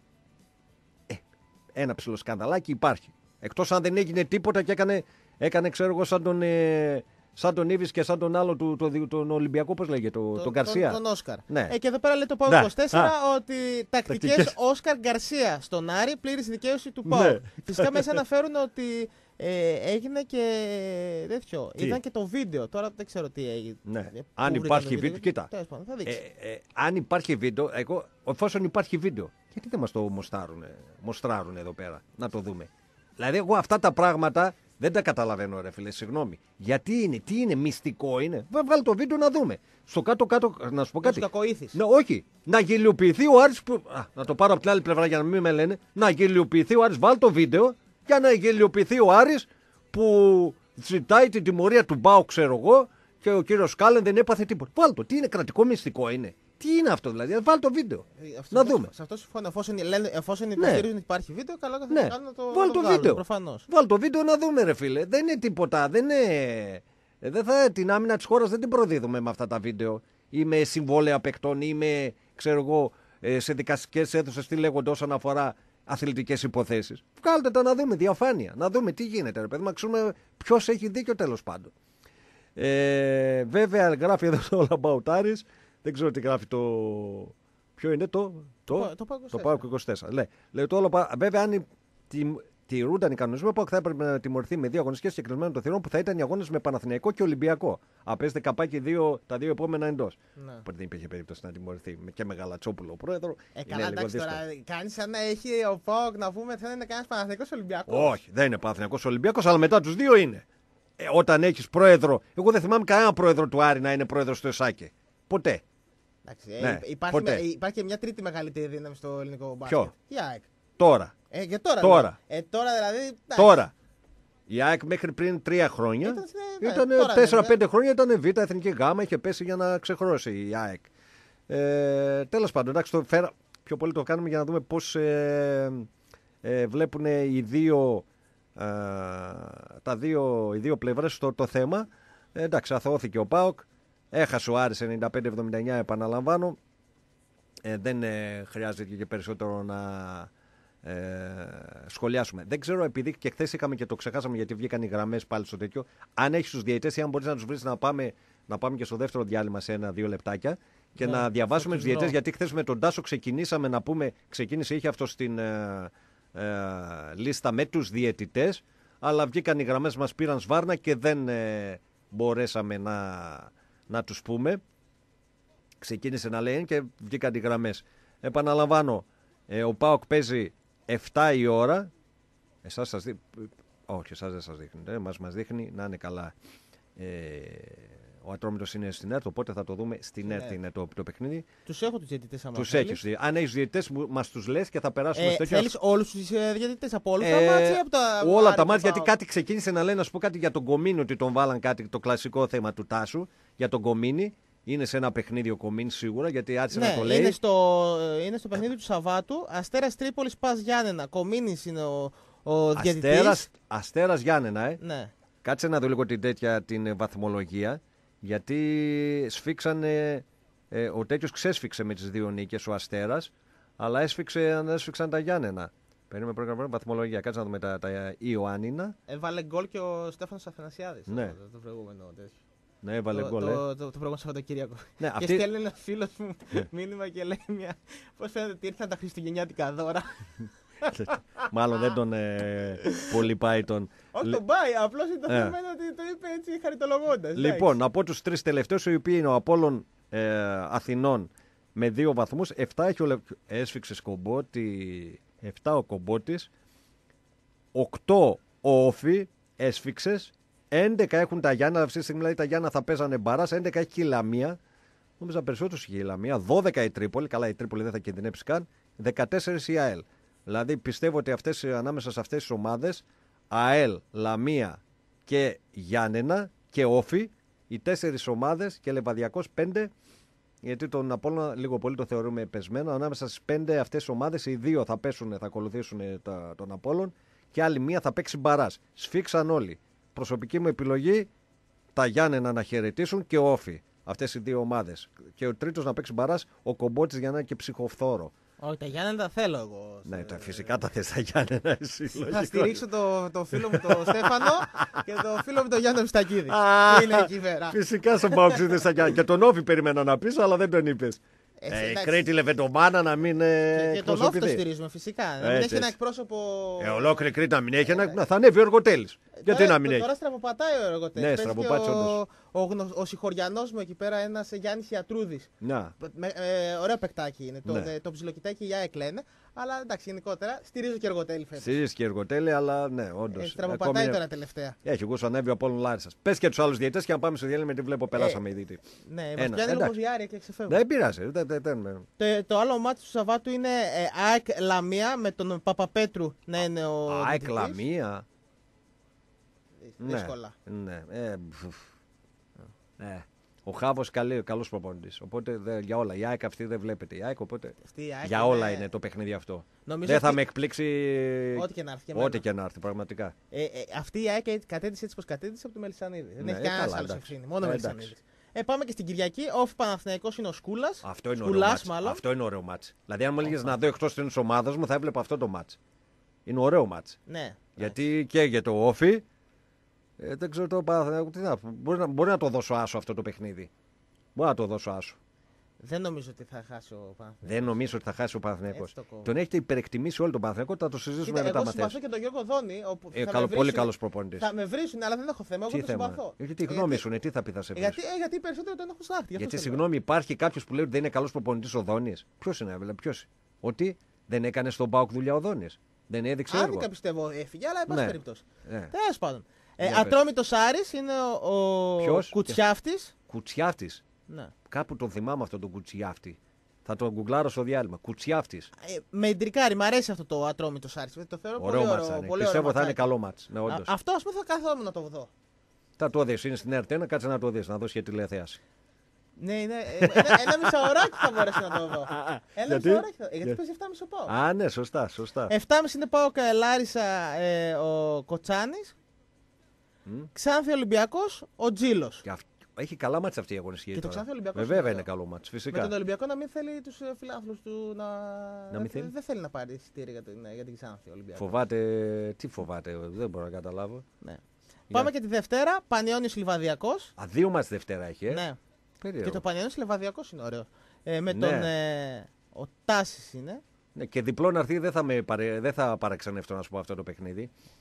ένα ψηλό σκανδαλάκι υπάρχει. Εκτός αν δεν έγινε τίποτα και έκανε ξέρω εγώ, σαν τον Ήβης και σαν τον άλλο τον Ολυμπιακό, πώς λέγεται, τον Γκαρσία. Τον Όσκαρ. Ναι. Και εδώ πέρα λέει το ΠΑΟΚ 24 ότι τακτικές Όσκαρ Γκαρσία στον Άρη, πλήρης δικαίωση του ΠΑΟΚ. Ναι. Φυσικά μέσα αναφέρουν ότι έγινε και τέτοιο. Είδαν και το βίντεο. Τώρα δεν ξέρω τι έγινε. Ναι. Αν υπάρχει βίντεο, κοίτα. Αν υπάρχει βίντεο, εφόσον υπάρχει βίντεο, γιατί δεν μας το μοστράρουν εδώ πέρα, να το δούμε. Δηλαδή, εγώ αυτά τα πράγματα δεν τα καταλαβαίνω, ρε φίλε, συγγνώμη. Γιατί τι είναι, μυστικό είναι? Βάλει το βίντεο να δούμε. Στο κάτω-κάτω, να σου πω κάτι. Ναι, όχι, να γελιοποιηθεί ο Άρης. Να το πάρω από την άλλη πλευρά για να μην με λένε. Να γελιοποιηθεί ο Άρης, βάλει το βίντεο για να γελιοποιηθεί ο Άρης που ζητάει την τιμωρία του Μπάου, ξέρω εγώ, και ο κύριος Κάλεν δεν έπαθε τίποτα. Βάλει το, τι είναι, κρατικό μυστικό είναι? Τι είναι αυτό δηλαδή? Βάλει το βίντεο. Να δούμε. Σε αυτό συμφωνώ. Εφόσον υποστηρίζουν ότι υπάρχει βίντεο, καλά θα κάνουν να το βάλει το βίντεο. Προφανώς. Βάλει το βίντεο να δούμε, ρε φίλε. Δεν είναι τίποτα. Την άμυνα της χώρας δεν την προδίδουμε με αυτά τα βίντεο. Ή με συμβόλαια παικτών ή με, ξέρω εγώ, σε δικαστικές αίθουσες, τι λέγονται όσον αφορά αθλητικές υποθέσεις. Βγάλτε τα να δούμε, διαφάνεια. Να δούμε τι γίνεται, ρε παιδί. Να ξέρουμε ποιος έχει δίκιο τέλος πάντων. Βέβαια, γράφει εδώ το All About Aris. Δεν ξέρω τι γράφει το. Ποιο είναι το ΠΑΟΚ 24. Λέει το όλο. Βέβαια, αν τηρούνταν οι κανονισμοί, ο ΠΑΟΚ θα έπρεπε να τιμωρηθεί με 2 αγωνιστικές συγκεκριμένων των θυρών που θα ήταν οι αγώνες με Παναθηναϊκό και Ολυμπιακό. Απέζεται καπάκι τα 2 επόμενα εντός. Ναι. Οπότε δεν υπήρχε περίπτωση να τιμωρηθεί και με Γαλατσόπουλο πρόεδρο. Καλά, εντάξει τώρα. Κάνει σαν να έχει ο ΠΑΟΚ να πούμε θα είναι κανένα Παναθηναϊκός Ολυμπιακός. Όχι, δεν είναι Παναθηναϊκός Ολυμπιακός, αλλά μετά τους δύο είναι. Όταν έχει πρόεδρο. Εγώ δεν θυμάμαι κανένα πρόεδρο του Άρη να είναι πρόεδρος του ΕΣΑΚΕ. Ποτέ. Ναι, υπάρχει και μια τρίτη μεγαλύτερη δύναμη στο ελληνικό μπάσκετ. Ποιο? Η ΑΕΚ. Τώρα. Τώρα δηλαδή. Τώρα. Η ΑΕΚ μέχρι πριν 3 χρόνια. Ήταν 4-5 χρόνια ήταν Β' Εθνική Γάμα, είχε πέσει για να ξεχρώσει η ΑΕΚ. Τέλος πάντων, εντάξει, το φέρα. Πιο πολύ το κάνουμε για να δούμε πώς βλέπουν οι δύο πλευρές το θέμα. Εντάξει, αθωώθηκε ο ΠΑΟΚ. Έχασε ο Άρης 95-79, επαναλαμβάνω. Δεν χρειάζεται και περισσότερο να σχολιάσουμε. Δεν ξέρω, επειδή και χθες είχαμε και το ξεχάσαμε γιατί βγήκαν οι γραμμές πάλι στο τέτοιο. Αν έχεις τους διαιτητές ή αν μπορείς να τους βρεις να πάμε και στο δεύτερο διάλειμμα σε 1-2 λεπτάκια και να διαβάσουμε τους διαιτητές. Γιατί χθες με τον Τάσο ξεκινήσαμε να πούμε, είχε αυτό στην λίστα με τους διαιτητές, αλλά βγήκαν οι γραμμές, μας πήραν σβάρνα και δεν μπορέσαμε να τους πούμε. Ξεκίνησε να λέει και βγήκαν οι γραμμές. Επαναλαμβάνω, ο ΠΑΟΚ παίζει 7 η ώρα. Εσάς σας δείχνει. Όχι, εσάς δεν σας δείχνει. Μας δείχνει να είναι καλά. Ο Ατρόμητος είναι στην ΕΡΤ, οπότε θα το δούμε στην ΕΡΤ είναι το παιχνίδι. Τους έχω τους διαιτητές άμα τους έχεις. Αν έχεις διαιτητές, μας τους λες και θα περάσουμε στο τέτοιο. Θέλεις όλους τους διαιτητές από όλα τα μάτια? Όλα τα μάτια, γιατί κάτι ξεκίνησε να λέει, να σου πω κάτι για τον Κομίνη, ότι τον βάλαν κάτι, το κλασικό θέμα του Τάσου για τον Κομίνη. Είναι σε ένα παιχνίδι ο Κομίνης σίγουρα, γιατί άρχισε να το λέει. Είναι στο παιχνίδι του Σαββάτου. Αστέρας Τρίπολης Πας Γιάννενα. Κομίνης είναι ο διαιτητής. Αστέρας Γιάννενα, Ναι. Κάτσε να δω λίγο την βαθμολογία. Γιατί σφίξανε, ο τέτοιος ξέσφιξε με τις 2 νίκες ο Αστέρας, αλλά έσφιξαν τα Γιάννενα. Περίμενε βαθμολογία. Κάτσε να δούμε τα Ιωάννινα. Έβαλε γκολ και ο Στέφανος Αθανασιάδης. Ναι. Το προηγούμενο τέτοιο. Ναι, έβαλε γκολ. Το προηγούμενο Σαββατοκύριακο. Ναι, και στέλνει ένα φίλο μου μήνυμα και λέει πώς φαίνεται ότι ήρθαν τα χριστουγεννιάτικα δώρα. Μάλλον δεν τον πολύ πάει τον. Όχι, τον πάει. Απλώς είναι το θέμα ότι το είπε έτσι χαριτολογώντας. Λοιπόν, από τους 3 τελευταίους, οι οποίοι είναι ο Απόλλων Αθηνών με 2 βαθμούς, 7 έχει έσφιξε Κομπότη, 7 ο Κομπότης, 8 ο Όφη, έσφιξες, 11 έχουν τα Γιάννα, αυτή τη στιγμή δηλαδή τα Γιάννα θα παίζανε μπαράς, 11 έχει η Λαμία, νόμιζα περισσότερους είχε η Λαμία, 12 η Τρίπολη, καλά η Τρίπολη δεν θα κινδυνεύσει καν, 14 η ΑΕΛ. Δηλαδή πιστεύω ότι ανάμεσα σε αυτές τις ομάδες, ΑΕΛ, Λαμία και Γιάννενα και Όφη, οι 4 ομάδες και Λεβαδιακός 5, γιατί τον Απόλλωνα λίγο πολύ το θεωρούμε πεσμένο, ανάμεσα στις 5 αυτές τις ομάδες οι 2 θα ακολουθήσουν τον Απόλλων και άλλη μία θα παίξει μπαράς. Σφίξαν όλοι. Προσωπική μου επιλογή, τα Γιάννενα να χαιρετήσουν και Όφη. Αυτές οι 2 ομάδες. Και ο τρίτος να παίξει μπαράς, ο Κομπότης για να είναι και ψυχοφθόρο. Όχι, τα Γιάννενα τα θέλω εγώ. Ναι, φυσικά τα θες τα Γιάννενα εσύ. Θα στηρίξω το φίλο μου τον Στέφανο και το φίλο μου τον Γιάννη Μιστακίδη. Είναι εκεί πέρα. Φυσικά στον Πάοξ είδες τα Γιάννη. Και τον Όφη περίμενα να πεις, αλλά δεν τον είπες. Κρήτη Λεβεντομάνα να μην και τον Όφη το στηρίζουμε φυσικά. Να μην έχει ένα εκπρόσωπο. Ολόκληρη Κρήτη να μην έχει ένα. Θα ανέβει ο Εργοτέλης. Γιατί να μην έχει. Τώρα στραβοπατάει ο Εργοτέλης. Ναι, στραβοπάτησε όντως. Ο συγχωριανός μου εκεί πέρα, ένας Γιάννης Ιατρούδης. Ωραίο παικτάκι είναι. Το ψιλοκοιτάκι για εκλένε. Αλλά εντάξει, γενικότερα στηρίζω και Εργοτέλη φέτος. Στηρίζω και Εργοτέλη, αλλά ναι, όντως. Στραβοπατάει τώρα τελευταία. Έχει ακούσει ανέβει ο Απόλλων Λάρισσας. Πες και τους άλλους διαιτητές και να πάμε στο διάλειμμα, γιατί βλέπω περάσαμε ήδη. Ναι, μας πιάνει λίγο διάρκεια και ξεφεύγουμε. Δεν πειράζει. Το άλλο μάτι του Σαββάτου είναι ΑΕΚ Λαμία με τον Παπαπέτρου να είναι ο. ΑΕΚ Λαμία. Δύσκολα. Ναι. Ο Χάβος καλός προπονητής. Οπότε για όλα. Η ΑΕΚ αυτή δεν βλέπετε. Η ΑΕΚ, οπότε για όλα είναι το παιχνίδι αυτό. Δεν θα με εκπλήξει. Ό,τι και να έρθει, πραγματικά. Αυτή η ΑΕΚ κατέντησε έτσι πως κατέντησε από το Μελισσανίδη. Δεν έχει κανένα άλλο ευθύνη. Μόνο ο Μελισσανίδης. Πάμε και στην Κυριακή. Όφη Παναθηναϊκός είναι ο Σκούλας. Αυτό είναι ωραίο μάτς. Δηλαδή, αν μου έλεγες να δω εκτός της ομάδας μου, θα έβλεπα αυτό το μάτς. Είναι ωραίο μάτς. Ναι. Γιατί και για το Όφη. Δεν ξέρω το Παναθηναϊκό. Μπορεί να το δώσω άσο αυτό το παιχνίδι. Μπορεί να το δώσω άσο. Δεν νομίζω ότι θα χάσει ο Παναθηναϊκός. Δεν νομίζω ότι θα χάσει ο Παναθηναϊκός. Τον έχετε υπερεκτιμήσει όλο τον Παναθηναϊκό. Θα το συζητήσουμε μετά. Εγώ συμπαθώ και τον Γιώργο Δόνη. Πολύ καλός προπονητής. Θα με βρίσουν, αλλά δεν έχω θέμα. Εγώ τον συμπαθώ. Γιατί γνώμη σου, τι θα πει θα σε βρει. Γιατί περισσότερο τον έχω στάχτη. Γιατί συγγνώμη, υπάρχει κάποιο που λέει ότι δεν είναι καλός προπονητής ο Δόνης. Ποιος είναι, ότι δεν έκανε στον ΠΑΟΚ δουλειά ο Δόνης. Δεν έδειξε έργο. Άδικα πιστεύω έφυγε, αλλά εν πάση περιπτώσει. Τέλος πάντων. Ατρόμητος Άρης είναι ο Κουτσιάφτης. Κουτσιάφτης. Ναι. Κάπου τον θυμάμαι αυτόν τον Κουτσιάφτη. Θα τον γκουγκλάρω στο διάλειμμα. Κουτσιάφτης. Με εντρικάρι, μου αρέσει αυτό το Ατρόμητος Άρης. Το θεωρώ πολύ ωραίο. Πιστεύω θα είναι καλό μάτς. Ναι, αυτό ας πούμε θα καθόμουν να το δω. Θα το δεις. Είναι στην ΕΡΤ1, κάτσε να το δεις. Να δώσει και τηλεθέαση. Ναι, ένα μισάωράκι θα μπορέσει να το δω. Ένα μισάωράκι γιατί παίζει 7,5 πάω. Α, ναι, σωστά. 7,5 είναι πάω Λάρισα ο Κοτσάνης. Ξάνθη Ολυμπιακός, ο Τζίλος. Έχει καλά μάτς αυτή η αγωνιστική. Και το Ξάνθη Ολυμπιακός. Βέβαια είναι καλό μάτς. Φυσικά. Με τον Ολυμπιακό να μην θέλει τους φιλάθλους του να μην θέλει. Δεν θέλει να πάρει εισιτήρια για την Ξάνθη Ολυμπιακό. Φοβάται. Τι φοβάται, δεν μπορώ να καταλάβω. Ναι. Πάμε και τη Δευτέρα, Πανιώνιος Λιβαδιακός. 2 μάτς Δευτέρα έχει. Ναι. Και το Πανιώνιος Λιβαδιακός είναι ωραίο. Με τον. Ο Τάσης είναι. Ναι, και διπλό να έρθει δεν θα παραξενευτώ να σου πω αυτό το παιχνίδι.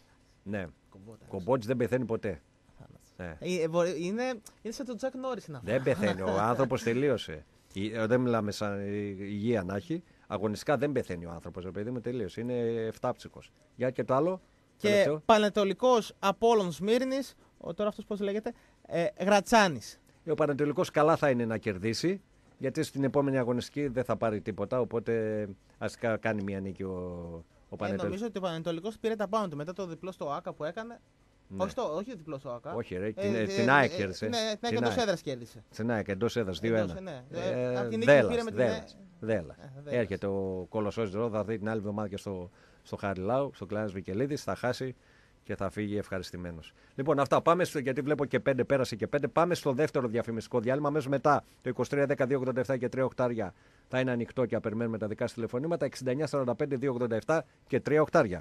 Ναι. Κομπότης δεν πεθαίνει ποτέ. Είναι σαν τον Τζακ Νόρις. Δεν πεθαίνει. Ο άνθρωπος τελείωσε. Δεν μιλάμε σαν υγεία να έχει. Αγωνιστικά δεν πεθαίνει ο άνθρωπος. Παιδί μου, τελείωσε. Είναι εφτάψικος. Για και το άλλο. Και τελευταίο. Πανετολικός Απόλλων Σμύρνης. Τώρα αυτός πώς λέγεται. Γρατσάνης. Ο Πανετολικός καλά θα είναι να κερδίσει. Γιατί στην επόμενη αγωνιστική δεν θα πάρει τίποτα. Οπότε ας κάνει μια νίκη ο Πανετολικός. Νομίζω ότι ο Πανετολικός πήρε τα πάνω του μετά το διπλό στο ΆΚΑ που έκανε. Ναι. Όχι το διπλό στο ΆΚΑ. Όχι, ρε, την ΑΕΚ κέρδισε. Ναι, την ΑΕΚ εντός έδρας κέρδισε. Την ΑΕΚ εντός έδρας 2-1. Δέλλας. Έρχεται ο Κολοσσός εδώ, θα δει την άλλη εβδομάδα και στο Χαριλάου, στο Κλάνας Βικελίδης, θα χάσει και θα φύγει ευχαριστημένος. Λοιπόν, αυτά πάμε γιατί βλέπω και 5, πέρασε και 5. Πάμε στο δεύτερο διαφημιστικό διάλειμμα. Αμέσως μετά το 23 10 287 και 3 οκτάρια θα είναι ανοιχτό και θα περιμένουμε τα δικά σας τηλεφωνήματα. 69 45 287 και 3 οκτάρια.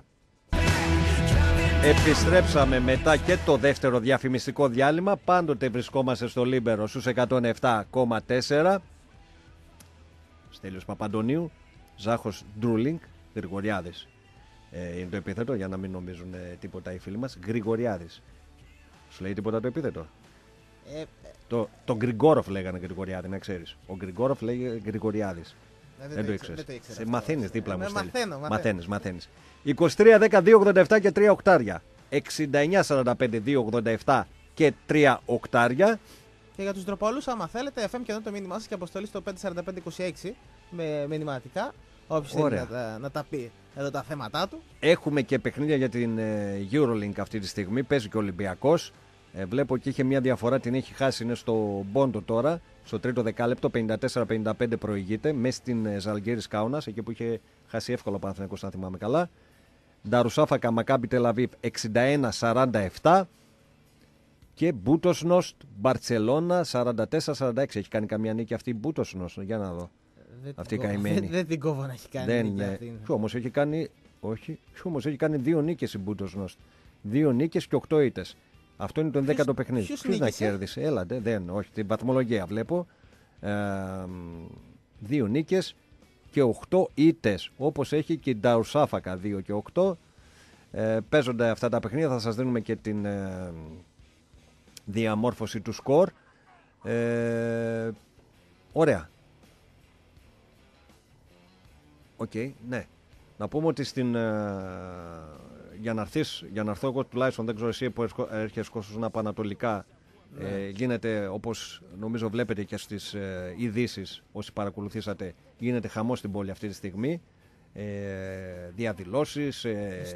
Επιστρέψαμε μετά και το δεύτερο διαφημιστικό διάλειμμα. Πάντοτε βρισκόμαστε στο Λίμπερο στους 107,4. Στέλιος Παπαντονίου, Ζάχος Ντρούλινγκ, Γρηγοριάδης. Είναι το επίθετο για να μην νομίζουν τίποτα οι φίλοι μας. Γρηγοριάδης. Σου λέει τίποτα το επίθετο? Το Γκριγκόροφ λέγανε Γρηγοριάδη, να ξέρεις. Ο Γκριγκόροφ λέει Γρηγοριάδης. Δεν το ήξερες. Μαθαίνεις δίπλα μου. Μαθαίνεις. 23 10 287 και 3 οκτάρια. 69 45 287 και 3 οκτάρια. Και για τους ντροπαλούς, άμα θέλετε, FM και εδώ το μήνυμά σας και αποστολή στο 54526 με μηνυματικά. Όποιος θέλει να τα πει εδώ τα θέματά του. Έχουμε και παιχνίδια για την EuroLink αυτή τη στιγμή. Παίζει και ο Ολυμπιακός. Βλέπω και είχε μια διαφορά, την έχει χάσει. Είναι στο Μπόντο τώρα. Στο τρίτο δεκάλεπτο, 54-55 προηγείται. Μέσα στην Ζαλγκίρις Κάουνας, εκεί που είχε χάσει εύκολα ο Παναθηναϊκός, αν θυμάμαι καλά. Νταρουσάφακα Μακάμπι Τελαβίβ 61-47. Και Μπούτοσνοστ Μπαρτσελώνα 44-46. Έχει κάνει καμία νίκη αυτή η Μπούτοσνοστ? Για να δω. Αυτή η καημένη. Δεν την κόβω να έχει κάνει νίκη αυτή. Όμως έχει κάνει. Όχι, όμως έχει κάνει 2 νίκες η Μπούτοσνοστ. 2 νίκες και 8 ήττες. Αυτό είναι το 11ο παιχνίδι. Ποιος να κέρδισε? Έλατε, όχι, την βαθμολογία βλέπω. 2 νίκες και 8 ήττες. Όπως έχει και η Νταρουσάφακα 2 και 8. Παίζονται αυτά τα παιχνίδια, θα σας δίνουμε και την διαμόρφωση του σκορ. Ωραία. Οκ, ναι. Να πούμε ότι για να έρθω εγώ τουλάχιστον, δεν ξέρω εσύ που έρχεσαι στους ανατολικά, γίνεται, όπως νομίζω βλέπετε και στις ειδήσεις όσοι παρακολουθήσατε, γίνεται χαμός στην πόλη αυτή τη στιγμή. Διαδηλώσεις,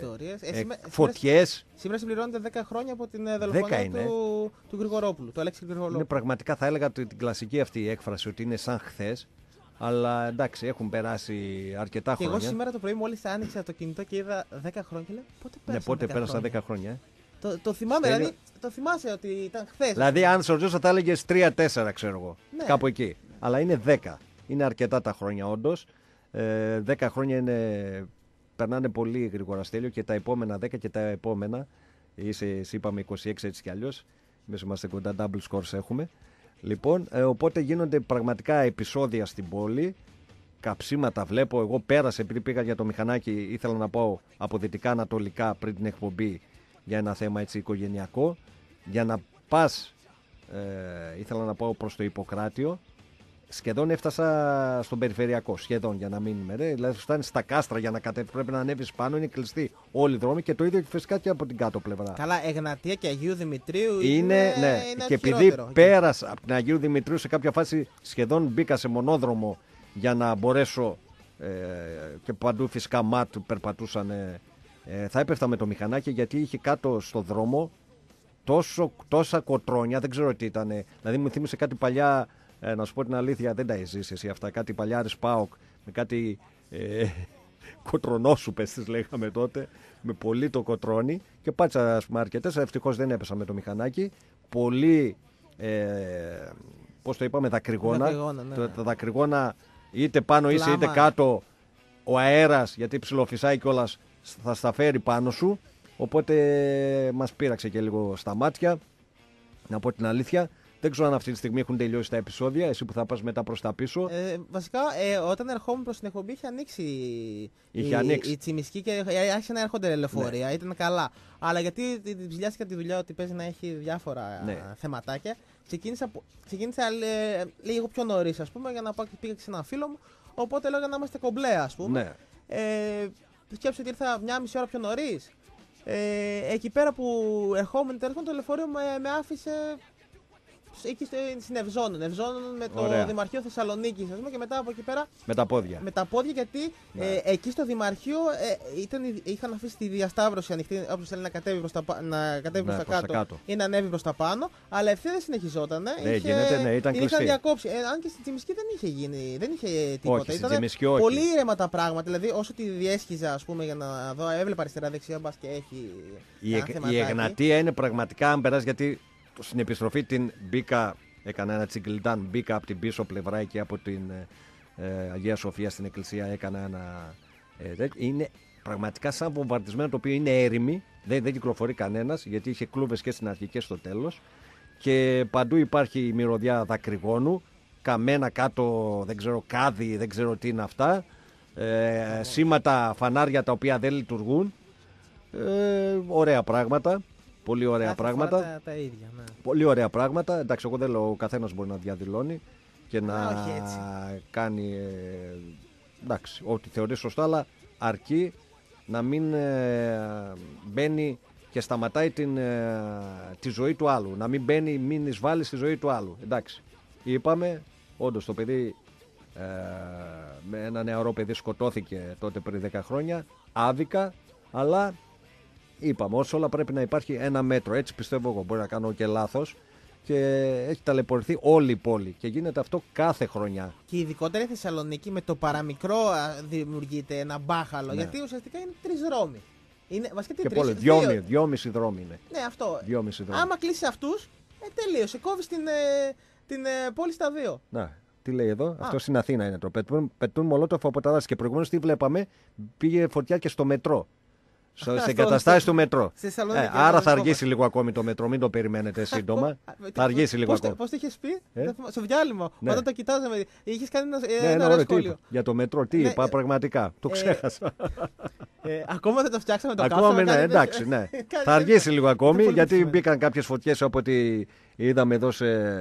φωτιές. Σήμερα συμπληρώνεται 10 χρόνια από την δολοφονία του Γρηγορόπουλου, του Αλέξη Γρηγορόπουλου. Είναι πραγματικά, θα έλεγα την κλασική αυτή έκφραση ότι είναι σαν χθες. Αλλά εντάξει, έχουν περάσει αρκετά χρόνια. Και εγώ σήμερα το πρωί μόλις άνοιξα το κινητό και είδα 10 χρόνια και λέω πότε πέρασαν 10 χρόνια. Το θυμάμαι, δηλαδή το θυμάσαι ότι ήταν χθες. Δηλαδή, αν σε ρωτήσω, θα έλεγες 3-4, ξέρω εγώ. Ναι. Κάπου εκεί. Αλλά είναι 10. Είναι αρκετά τα χρόνια, όντως. 10 χρόνια περνάνε πολύ γρήγορα, Στέλιο, και τα επόμενα 10 και τα επόμενα. Εσύ είπαμε 26 έτσι κι αλλιώς. Εμείς είμαστε κοντά, double scores έχουμε. Λοιπόν, οπότε γίνονται πραγματικά επεισόδια στην πόλη. Καψίματα βλέπω. Εγώ πέρασα, επειδή πήγα για το μηχανάκι, ήθελα να πάω από δυτικά ανατολικά πριν την εκπομπή για ένα θέμα έτσι οικογενειακό. Για να πας, ήθελα να πάω προς το Ιπποκράτιο. Σχεδόν έφτασα στον περιφερειακό. Σχεδόν, για να μείνουμε. Δηλαδή, φτάνει στα κάστρα για να κατέβει. Πρέπει να ανέβει πάνω. Είναι κλειστή όλοι οι δρόμοι και το ίδιο φυσικά και από την κάτω πλευρά. Καλά, Εγνατία και Αγίου Δημητρίου είναι και επειδή πέρασα από την Αγίου Δημητρίου σε κάποια φάση, σχεδόν μπήκα σε μονόδρομο για να μπορέσω. Και παντού φυσικά ΜΑΤ περπατούσαν. Θα έπεφτα με το μηχανάκι γιατί είχε κάτω στο δρόμο τόσα κοτρόνια. Δεν ξέρω τι ήταν. Δηλαδή, μου θύμισε κάτι παλιά. Να σου πω την αλήθεια, δεν τα ζήσεις εσύ αυτά. Κάτι παλιάρες ΠΑΟΚ με κάτι κοτρονόσουπες τις λέγαμε τότε, με πολύ το κοτρόνι. Και πάτσα, ας πούμε, αρκετές. Ευτυχώς δεν έπεσα με το μηχανάκι. Πολύ, πώς το είπαμε, δακρυγόνα. Ναι. Τα δακρυγόνα είτε πάνω είσαι είτε κάτω. Ο αέρας, γιατί ψιλοφυσάει κιόλας, θα στα φέρει πάνω σου. Οπότε μας πείραξε και λίγο στα μάτια. Να πω την αλήθεια. Δεν ξέρω αν αυτή τη στιγμή έχουν τελειώσει τα επεισόδια, εσύ που θα πας μετά προς τα πίσω. Βασικά, όταν ερχόμουν προς την εκπομπή είχε ανοίξει η Τσιμισκή και άρχισε να έρχονται λεωφορεία. Ναι. Ήταν καλά. Αλλά γιατί ψηλιάστηκα τη δουλειά ότι παίζει να έχει διάφορα θεματάκια, ξεκίνησα λίγο πιο νωρίς, ας πούμε, για να πάω και πήγα και σε έναν φίλο μου. Οπότε έλεγα να είμαστε κομπλέ, ας πούμε. Ναι. Σκέψω ότι ήρθα 1,5 ώρα πιο νωρίς. Εκεί πέρα που ερχόμουν, το λεωφορείο με άφησε εκεί στην Ευζώνη με το Δημαρχείο Θεσσαλονίκης, ας πούμε, και μετά από εκεί πέρα. Με τα πόδια, γιατί εκεί στο Δημαρχείο είχαν αφήσει τη διασταύρωση ανοιχτή, όποιος θέλει να κατέβει προς τα κάτω ή να ανέβει προς τα πάνω, αλλά ευθεία δεν συνεχιζόταν. Ήταν κλειστή. Είχαν διακόψει. Αν και στην Τσιμισκή δεν είχε γίνει, δεν είχε τίποτα. Ήταν πολύ ήρεμα τα πράγματα. Δηλαδή, όσο τη διέσχιζα, ας πούμε, για να δω, έβλεπα αριστερά-δεξιά, μπας και έχει. Η Εγνατία είναι πραγματικά, αν περάσει, γιατί στην επιστροφή την μπήκα, έκανα ένα τσιγκλιτάν, μπήκα από την πίσω πλευρά εκεί από την Αγία Σοφία στην εκκλησία, έκανα ένα. Είναι πραγματικά σαν βομβαρδισμένο, το οποίο είναι έρημη, δεν κυκλοφορεί κανένας, γιατί είχε κλούβες και στην αρχή και στο τέλος. Και παντού υπάρχει η μυρωδιά δακρυγόνου, καμένα κάτω, δεν ξέρω, κάδι, δεν ξέρω τι είναι αυτά. Σήματα, φανάρια τα οποία δεν λειτουργούν. Ωραία πράγματα. Πολύ ωραία πράγματα. Τα ίδια, ναι. Πολύ ωραία πράγματα. Εντάξει, εγώ δεν λέω, ο καθένας μπορεί να διαδηλώνει και να κάνει εντάξει, ό,τι θεωρεί σωστά, αλλά αρκεί να μην μπαίνει και σταματάει τη ζωή του άλλου. Να μην μπαίνει, μην εισβάλλει στη ζωή του άλλου. Εντάξει, είπαμε, όντως το παιδί, με ένα νεαρό παιδί σκοτώθηκε τότε πριν 10 χρόνια, άδικα, αλλά είπαμε, όσο όλα πρέπει να υπάρχει ένα μέτρο. Έτσι πιστεύω εγώ. Μπορεί να κάνω και λάθος. Και έχει ταλαιπωρηθεί όλη η πόλη. Και γίνεται αυτό κάθε χρονιά. Και ειδικότερα η Θεσσαλονίκη με το παραμικρό δημιουργείται ένα μπάχαλο. Ναι. Γιατί ουσιαστικά είναι 3 δρόμοι. Είναι, βασικά και πολύ. 2,5 δρόμοι είναι. Ναι, αυτό. 2,5 δρόμοι. Άμα κλείσει αυτούς, τελείωσε. Κόβει την πόλη στα 2. Να. Τι λέει εδώ, αυτό στην Αθήνα είναι το. Πετούν μολότοφ από τα δάση. Και προηγουμένως τι βλέπαμε, πήγε φωτιά και στο μετρό. Σε εγκαταστάσεις του μετρό. Άρα θα αργήσει λίγο ακόμη το μετρό, μην το περιμένετε σύντομα. Θα αργήσει λίγο ακόμη. Πώς το είχες πει, στο διάλειμμα, όταν το κοιτάζαμε, είχες κάνει ένα ωραίο σχόλιο. Για το μετρό, τι είπα πραγματικά, το ξέχασα. Ακόμα δεν το φτιάξαμε το κάτω. Εντάξει, ναι. Θα αργήσει λίγο ακόμη, γιατί μπήκαν κάποιες φωτιές από ό,τι είδαμε εδώ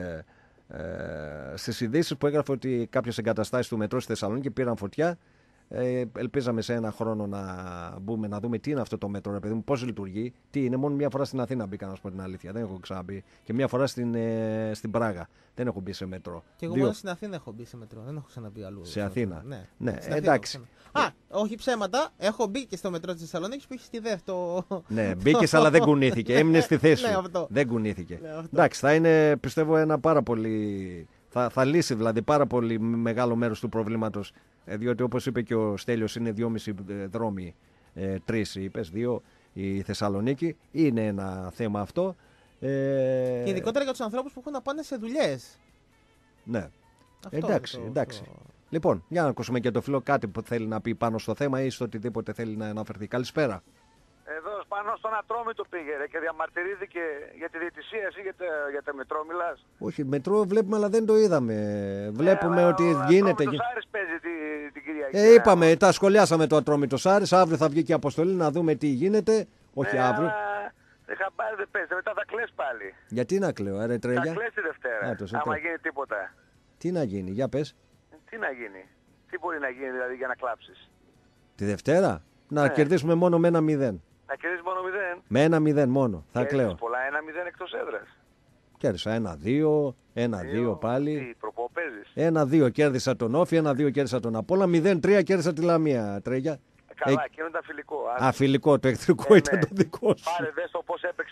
στις ειδήσεις που έγραφε ότι κάποιες εγκαταστάσεις του μετρό στη Θεσσαλονίκη πήραν φωτιά. Ελπίζαμε σε ένα χρόνο να μπούμε να δούμε τι είναι αυτό το μέτρο, ρε παιδί μου, πώς λειτουργεί, τι είναι. Μόνο μια φορά στην Αθήνα μπήκα, να σου πω την αλήθεια. Δεν έχω ξαναμπεί. Και μια φορά στην Πράγα. Δεν έχω μπει σε μετρό. Και εγώ μόνο στην Αθήνα έχω μπει σε μετρό. Δεν έχω ξαναμπεί αλλού. Σε Αθήνα. Ναι, εντάξει. Όχι ψέματα. Έχω μπει και στο μετρό της Θεσσαλονίκης που είχε στη δεύτερο. Ναι, μπήκες αλλά δεν κουνήθηκε. Έμεινε στη θέση σου. Δεν κουνήθηκε. Εντάξει, θα είναι, πιστεύω, ένα πάρα πολύ. Θα λύσει δηλαδή πάρα πολύ μεγάλο μέρος του προβλήματος, διότι όπως είπε και ο Στέλιος είναι 2,5 δρόμοι, 3 είπες, 2 η Θεσσαλονίκη, είναι ένα θέμα αυτό. Και ειδικότερα για τους ανθρώπους που έχουν να πάνε σε δουλειές. Ναι, εντάξει. Λοιπόν, για να ακούσουμε και το φίλο κάτι που θέλει να πει πάνω στο θέμα ή στο οτιδήποτε θέλει να αναφερθεί. Καλησπέρα. Εδώ πάνω στον Ατρόμητο πήγε και διαμαρτυρήθηκε για τη διαιτησία, εσύ για το μετρό μιλάς. Όχι, μετρό βλέπουμε αλλά δεν το είδαμε. Βλέπουμε ότι γίνεται. Ο Άρης παίζει την Κυριακή. Είπαμε, τα σχολιάσαμε το Ατρόμητος Άρης. Αύριο θα βγει και η αποστολή να δούμε τι γίνεται. Όχι αύριο. Δεν χαμπάρι δεν παίζει, μετά θα κλαις πάλι. Γιατί να κλαίω, ρε Τρέλια. Θα κλαις τη Δευτέρα, άμα γίνει τίποτα. Τι να γίνει, για πες. Τι να γίνει, τι μπορεί να γίνει δηλαδή για να κλάψεις. Τη Δευτέρα, να κερδίσουμε μόνο με 1-0. Να κερδίσεις μόνο 0. Με 1-0 μόνο, θα κλαίω. Πολλά 1-0 εκτός έδρας. Κέρδισα 1-2, 1-2 πάλι. Τι προπό παίζεις. 1-2 κέρδισα τον Όφη, 1-2 κέρδισα τον Απόλλα, 0-3 κέρδισα τη Λαμία, Τρέγια. Καλά, εκείνο ήταν φιλικό. Φιλικό, το εχθρικό ήταν το δικό σου. Πάρε δες το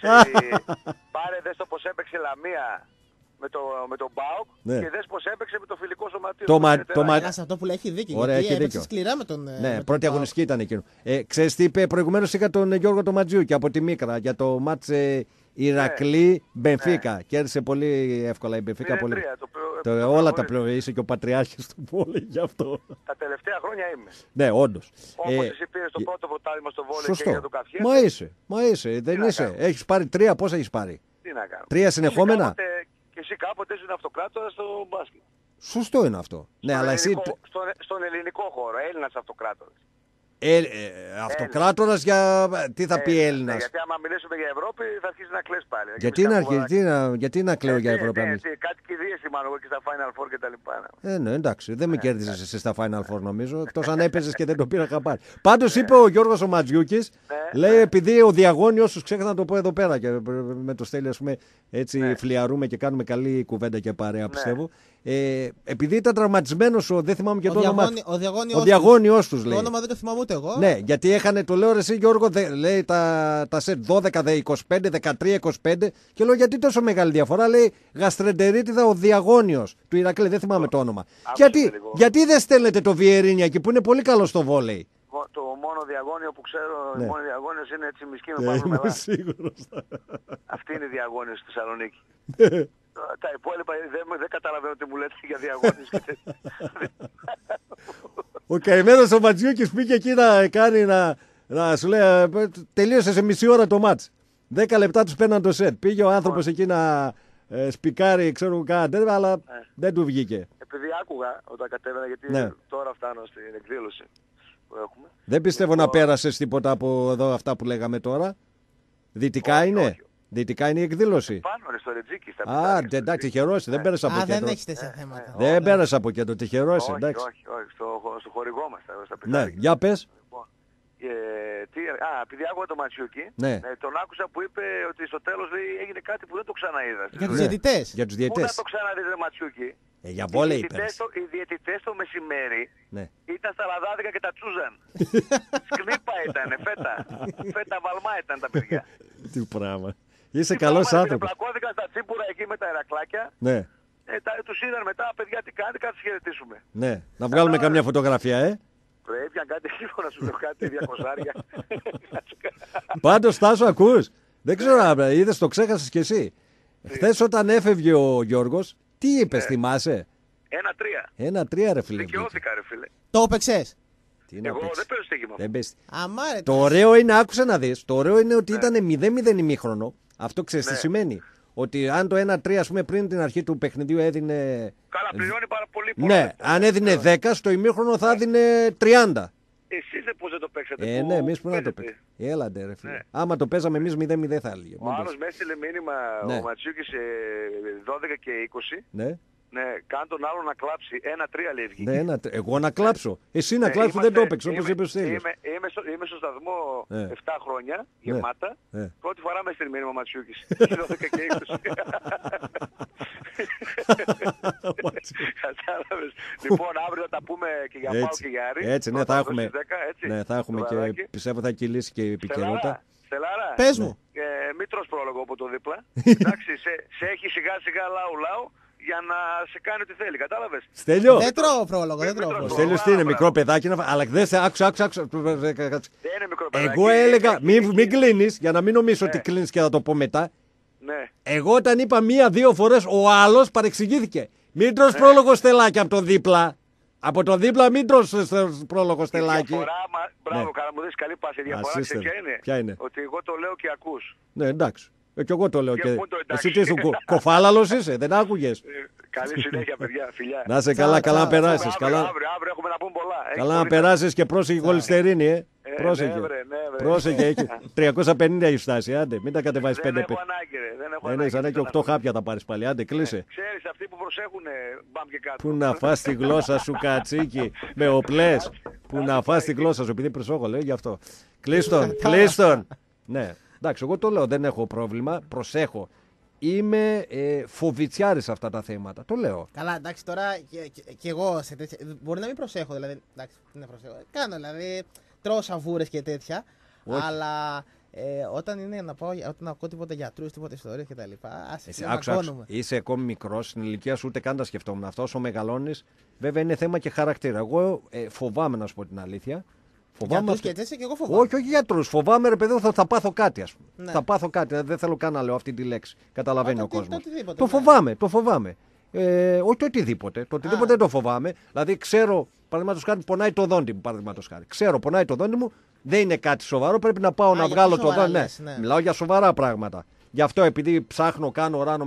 πώς έπαιξε η Λαμία με τον ΠΑΟΚ και δες πως έπαιξε με το φιλικό σωματείο. Αυτό που λέει έχει δίκιο. Ωραία, έχει δίκιο. Σκληρά με τον. Ναι, πρώτη αγωνιστική ήταν εκείνο. Ξέρεις τι είπε, προηγουμένως είχα τον Γιώργο τον Ματζιούκη από τη Μίκρα για το μάτς Ηρακλή Μπενφίκα. Κέρδισε πολύ εύκολα η Μπενφίκα. Όλα τα πλέον είσαι και ο πατριάρχης του βόλεϊ γι' αυτό. Τα τελευταία χρόνια είμαι. Ναι, όντως. Όπως εσύ πήρες το πρώτο πρωτάθλημα στο βόλεϊ και για το Καφιέ. Μα είσαι, δεν είσαι. Έχεις πάρει 3, πόσα έχεις πάρει. Τι να κάνω. 3 συνεχόμενα. Και εσύ κάποτε είναι αυτοκράτορας στο μπάσκετ. Σωστό είναι αυτό. Ναι, αλλά εσύ... Στον ελληνικό χώρο, Έλληνας αυτοκράτορας. Αυτοκράτορας για... Τι θα πει Έλληνας? Ναι, γιατί άμα μιλήσουμε για Ευρώπη θα αρχίσει να κλαις πάλι. Γιατί να κλαίω για Ευρώπη? Κάτι κηδείες μάλλον εγώ και στα Final Four και τα λοιπά. Ναι, εντάξει. Δεν με κέρδισες εσύ στα Final Four νομίζω. Εκτός αν έπαιζες και δεν το πήρα χαμπάρι. Πάντως είπε ο Γιώργος ο Ματζιούκης, λέει επειδή ο Διαγώνιος, τους ξέχασα να το πω εδώ πέρα και με το Στέλιο ας πούμε έτσι φλιαρούμε και κάνουμε καλή κουβέντα και παρέα πιστεύω. Επειδή ήταν τραυματισμένος, δεν θυμάμαι και το όνομα. Ο Διαγώνιος τους λέει. Το όνομα δεν το θυμάμαι ούτε εγώ. Ναι, γιατί έχανε, το λέω εσύ Γιώργο, λέει τα σετ 12, 25, 13, 25 και λέω γιατί τόσο μεγάλη διαφορά. Λέει Γαστρεντερίτιδα ο Διαγώνιος του Ηρακλή, δεν θυμάμαι το όνομα. Γιατί δεν στέλνετε το Βιερίνια εκεί που είναι πολύ καλό στο βόλεϊ? Το μόνο Διαγώνιο που ξέρω, η μόνη Διαγώνιος είναι έτσι μισκή με πάνω μελά. Αυτή είναι η Διαγώνιος στη Θεσσαλονίκη. Τα υπόλοιπα δεν καταλαβαίνω τι μου λέτε για Διαγώνιος. Ο καημένος ο Ματζιούκης πήγε εκεί να κάνει να σου λέει τελείωσε σε μισή ώρα το μάτς. 10 λεπτά τους παίρναν το σετ. Πήγε ο άνθρωπος εκεί να σπικάρει, ξέρω κάτι, αλλά δεν του βγήκε. Επειδή άκουγα όταν κατέβαινα, γιατί τώρα φτάνω στην εκδήλωση που έχουμε. Δεν πιστεύω να πέρασες τίποτα από εδώ αυτά που λέγαμε τώρα. Δυτικά είναι. Δυτικά είναι η εκδήλωση. Πάνω είναι στο Ρετζίκι. Εντάξει, τυχερός, δεν πέρασα από κέντρο. Δεν έχεις τέτοια θέματα. Δεν πέρασα από κέντρο, τυχερός, εντάξει. Όχι, στο χορηγό μας, στα Ναι, για πες. Επειδή άκουγα τον Ματσιούκη, τον άκουσα που είπε ότι στο τέλος έγινε κάτι που δεν το ξαναείδα. Για τους διαιτητές. Για τους διαιτητές. Πού να το ξαναδείς ρε Ματσιούκη? Για βόλεϊ είπες. Οι διαιτητές το μεσημέρι ήταν στα λαδάδικα και τα τσούζαν. Σκνίπα ήταν, φέτα βαλμά ήταν τα παιδιά. Τι πράγμα. Είσαι καλός άνθρωπος. Πλακώθηκαν στα τσίπουρα εκεί με τα Ηρακλάκια. Ναι. Τους είδαν μετά, παιδιά τι κάνετε, κάτι χαιρετήσουμε. Ναι, να βγάλουμε καμιά φωτογραφία, Πρέπει αν κάτι να σου λέω κάτι 200. Πάντως Τάσο ακούς. Δεν ξέρω, είδες το ξέχασες κι εσύ. Χθες όταν έφευγε ο Γιώργος, τι είπες, θυμάσαι? 1-3. 1-3 ρε φίλε. Δικαιώθηκα ρε φίλε. Το έπαιξες? Εγώ δεν παίζω στοίχημα. Το ωραίο είναι, άκουσε να δεις, το ωραίο είναι ότι ήταν 0-0 ημίχρονο. Αυτό ξέρεις τι σημαίνει? Ότι αν το 1-3 ας πούμε πριν την αρχή του παιχνιδιού έδινε... Καλά, πληρώνει πάρα πολύ. Ναι, αν έδινε 10 στο ημίχρονο θα έδινε 30. Εσείς πώς δεν το παίξατε? Ναι, εμείς που να το παίξαμε. Έλατε ρε φίλε. Άμα το παίζαμε εμείς 0-0 θα έλεγε. Ο άλλος με έστειλε μήνυμα ο Ματσιούκης 12 και 20. Ναι. Ναι, κάνε τον άλλο να κλάψει. 1-3 λέει βγήκε. Ναι, εγώ να κλάψω. Εσύ να κλάψεις που δεν το έπαιξε όπως είπε ο Στέλιος. Είμαι στο σταθμό 7 χρόνια γεμάτα. Πρώτη φορά με έστειλε μήνυμα Ματσιούκης. 12 και 20. Κατάλαβες. Λοιπόν, αύριο θα τα πούμε και για Πάο και για Άρη. Έτσι, ναι, θα έχουμε. Ναι, θα έχουμε και πιστεύω θα κυλήσει και η επικαιρότητα. Στελάρα, πες μου. Μην τρως πρόλογο από το δίπλα. Εντάξει, σε έχει σιγά σιγά λαού για να σε κάνει ό,τι θέλει, κατάλαβες. Στέλιο. Δεν τρώω πρόλογο, δεν τρώω. Ο Στέλιος τι είναι, μικρό παιδάκι, αλλά δεν σε άκουσα. Δεν είναι μικρό παιδάκι. Εγώ έλεγα, μην κλείνεις, για να μην νομίζω ότι κλείνεις και θα το πω μετά. Ναι. Εγώ όταν είπα 1-2 φορές, ο άλλος παρεξηγήθηκε. Μην τρως πρόλογο Στελάκι από το δίπλα. Από το δίπλα μην τρως πρόλογο Στελάκι. Μπράβο, καλά μου δεις καλή πάση. Η διαφορά ποια είναι? Ότι εγώ το λέω και ακούς. Ναι, εντάξει. Και εγώ το λέω. Και... Εσύ τι είσαι, κοφάλαλος είσαι, δεν άκουγες? Καλή συνέχεια, παιδιά, φιλιά. Να είσαι καλά, καλά να περάσεις. Αύριο έχουμε να πούμε πολλά. Καλά να περάσεις και πρόσεχε Γολυστερίνη, Πρόσεχε. Πρόσεχε, έχει 350 η στάση, άντε, μην τα κατεβάσεις 5-5. Δεν έχω ανάγκη, Δεν σαν και 8 χάπια θα πάρεις πάλι, άντε, κλείσε. Ξέρεις, αυτοί που προσέχουν, μπαμ και κάτω. Πού να φας τη γλώσσα σου, κατσίκι, με οπλές. Πού να φας τη γλώσσα σου, επειδή προσέχω, λέει γι' αυτό. Κλείστον. Ναι. Εντάξει, εγώ το λέω, δεν έχω πρόβλημα, προσέχω. Είμαι φοβητσιάρης σε αυτά τα θέματα, το λέω. Καλά, εντάξει, τώρα και εγώ σε τέτοια... Μπορεί να μην προσέχω, δηλαδή, εντάξει, δεν προσέχω. Κάνω, δηλαδή, τρώω σαβούρες και τέτοια, αλλά όταν είναι να πάω, όταν ακούω τίποτα γιατρούς, τίποτα ιστορίες κτλ. Είσαι ακόμη μικρός, στην ηλικία σου ούτε καν τα σκεφτόμουν αυτά, όσο μεγαλώνεις, βέβαια είναι θέμα και χαρακτήρα. Εγώ φοβάμαι να σου πω την αλήθεια. Γιατρούς και έτσι και εγώ φοβάμαι. Όχι γιατρούς. Φοβάμαι ρε παιδί, θα πάθω κάτι, ας πούμε. Ναι. Θα πάθω κάτι. Δεν θέλω καν να λέω αυτή τη λέξη. Καταλαβαίνει ο κόσμος. Το φοβάμαι. Όχι το οτιδήποτε. Το οτιδήποτε δεν το φοβάμαι. Δηλαδή ξέρω, παραδείγματος χάρη, πονάει το δόντι μου. Παραδείγματος χάρη. Ξέρω, πονάει το δόντι μου. Δεν είναι κάτι σοβαρό. Πρέπει να πάω να βγάλω το δόντι. Ναι. Μιλάω για σοβαρά πράγματα. Γι' αυτό επειδή ψάχνω, κάνω ράνο με το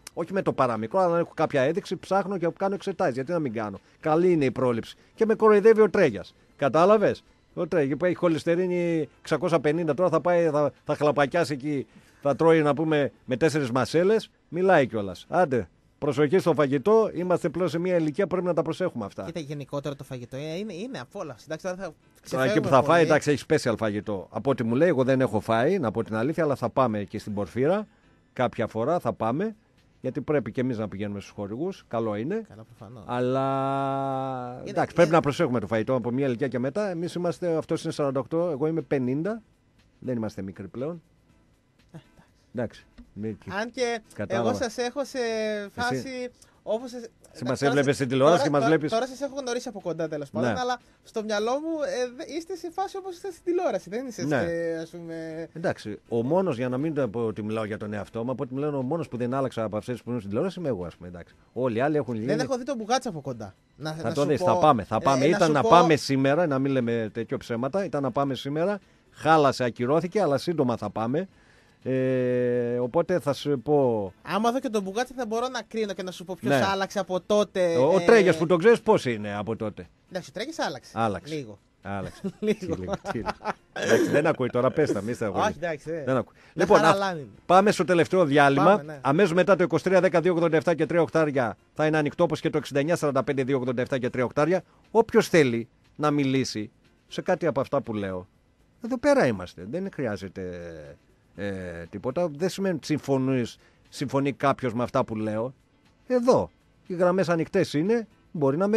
όχι με το παραμικρό, αλλά αν έχω κάποια έδειξη, ψάχνω και κάνω εξετάσεις. Γιατί να μην κάνω. Καλή είναι η πρόληψη. Και με κοροϊδεύει ο Τρέγιας. Κατάλαβες. Ο Τρέγιας που έχει χολυστερίνη 650, τώρα θα πάει, θα χλαπακιάσει εκεί, θα τρώει να πούμε με 4 μασέλες. Μιλάει κιόλας. Άντε. Προσοχή στο φαγητό, είμαστε πλέον σε μια ηλικία που πρέπει να τα προσέχουμε αυτά. Κοίτα, γενικότερα το φαγητό είναι απόλαυση. Τώρα εκεί που θα φάει, εντάξει, έχει special φαγητό. Από ό,τι μου λέει, εγώ δεν έχω φάει, να πω την αλήθεια, αλλά θα πάμε και στην Πορφύρα. Κάποια φορά θα πάμε. Γιατί πρέπει και εμείς να πηγαίνουμε στους χορηγούς. Καλό είναι. Καλά, προφανώς. Αλλά εντάξει, πρέπει να προσέχουμε το φαγητό από μια ηλικία και μετά. Εμείς είμαστε, αυτός είναι 48, εγώ είμαι 50. Δεν είμαστε μικροί πλέον. Εντάξει. Αν και εγώ σας έχω σε φάση όπως. Μας έβλεπες στην τηλεόραση και μας βλέπεις. Τώρα σας έχω γνωρίσει από κοντά τέλος πάντων, αλλά στο μυαλό μου είστε σε φάση όπως είστε στην τηλεόραση. Δεν είστε ας πούμε. Εντάξει, ο μόνος, για να μην πω ότι μιλάω για τον εαυτό μου, από ότι μιλάω ο μόνος που δεν άλλαξα από αυτές που είναι στην τηλεόραση είμαι εγώ, ας πούμε. Εντάξει. Όλοι οι άλλοι έχουν γίνει. Δεν έχω δει τον Μπουγάτσα από κοντά. Θα το δεις, θα πάμε. Ήταν να πάμε σήμερα, να μην λέμε τέτοιο ψέματα, ήταν να πάμε σήμερα. Χάλασε, ακυρώθηκε, αλλά σύντομα θα πάμε. Οπότε θα σου πω. Άμα δω και τον Μπουγάτσα θα μπορώ να κρίνω και να σου πω ποιος άλλαξε από τότε. Ο Τρέγιας που τον ξέρεις πώς είναι από τότε. Εντάξει, ο Τρέγιας άλλαξε. Λίγο. Άλλαξε. Εντάξει, δεν ακούει τώρα, πες τα, μη στα ακούει. Όχι, εντάξει. Δεν ακούει. Λοιπόν, πάμε στο τελευταίο διάλειμμα. Αμέσως μετά το 23-10-2-87 και 3 οκτάρια θα είναι ανοιχτό, όπως και το 69-45-2-87 και 3 οκτάρια. Όποιος θέλει να μιλήσει σε κάτι από αυτά που λέω, εδώ πέρα είμαστε. Δεν χρειάζεται τίποτα. Δεν σημαίνει ότι συμφωνεί κάποιος με αυτά που λέω. Εδώ. Οι γραμμές ανοιχτές είναι. Μπορεί να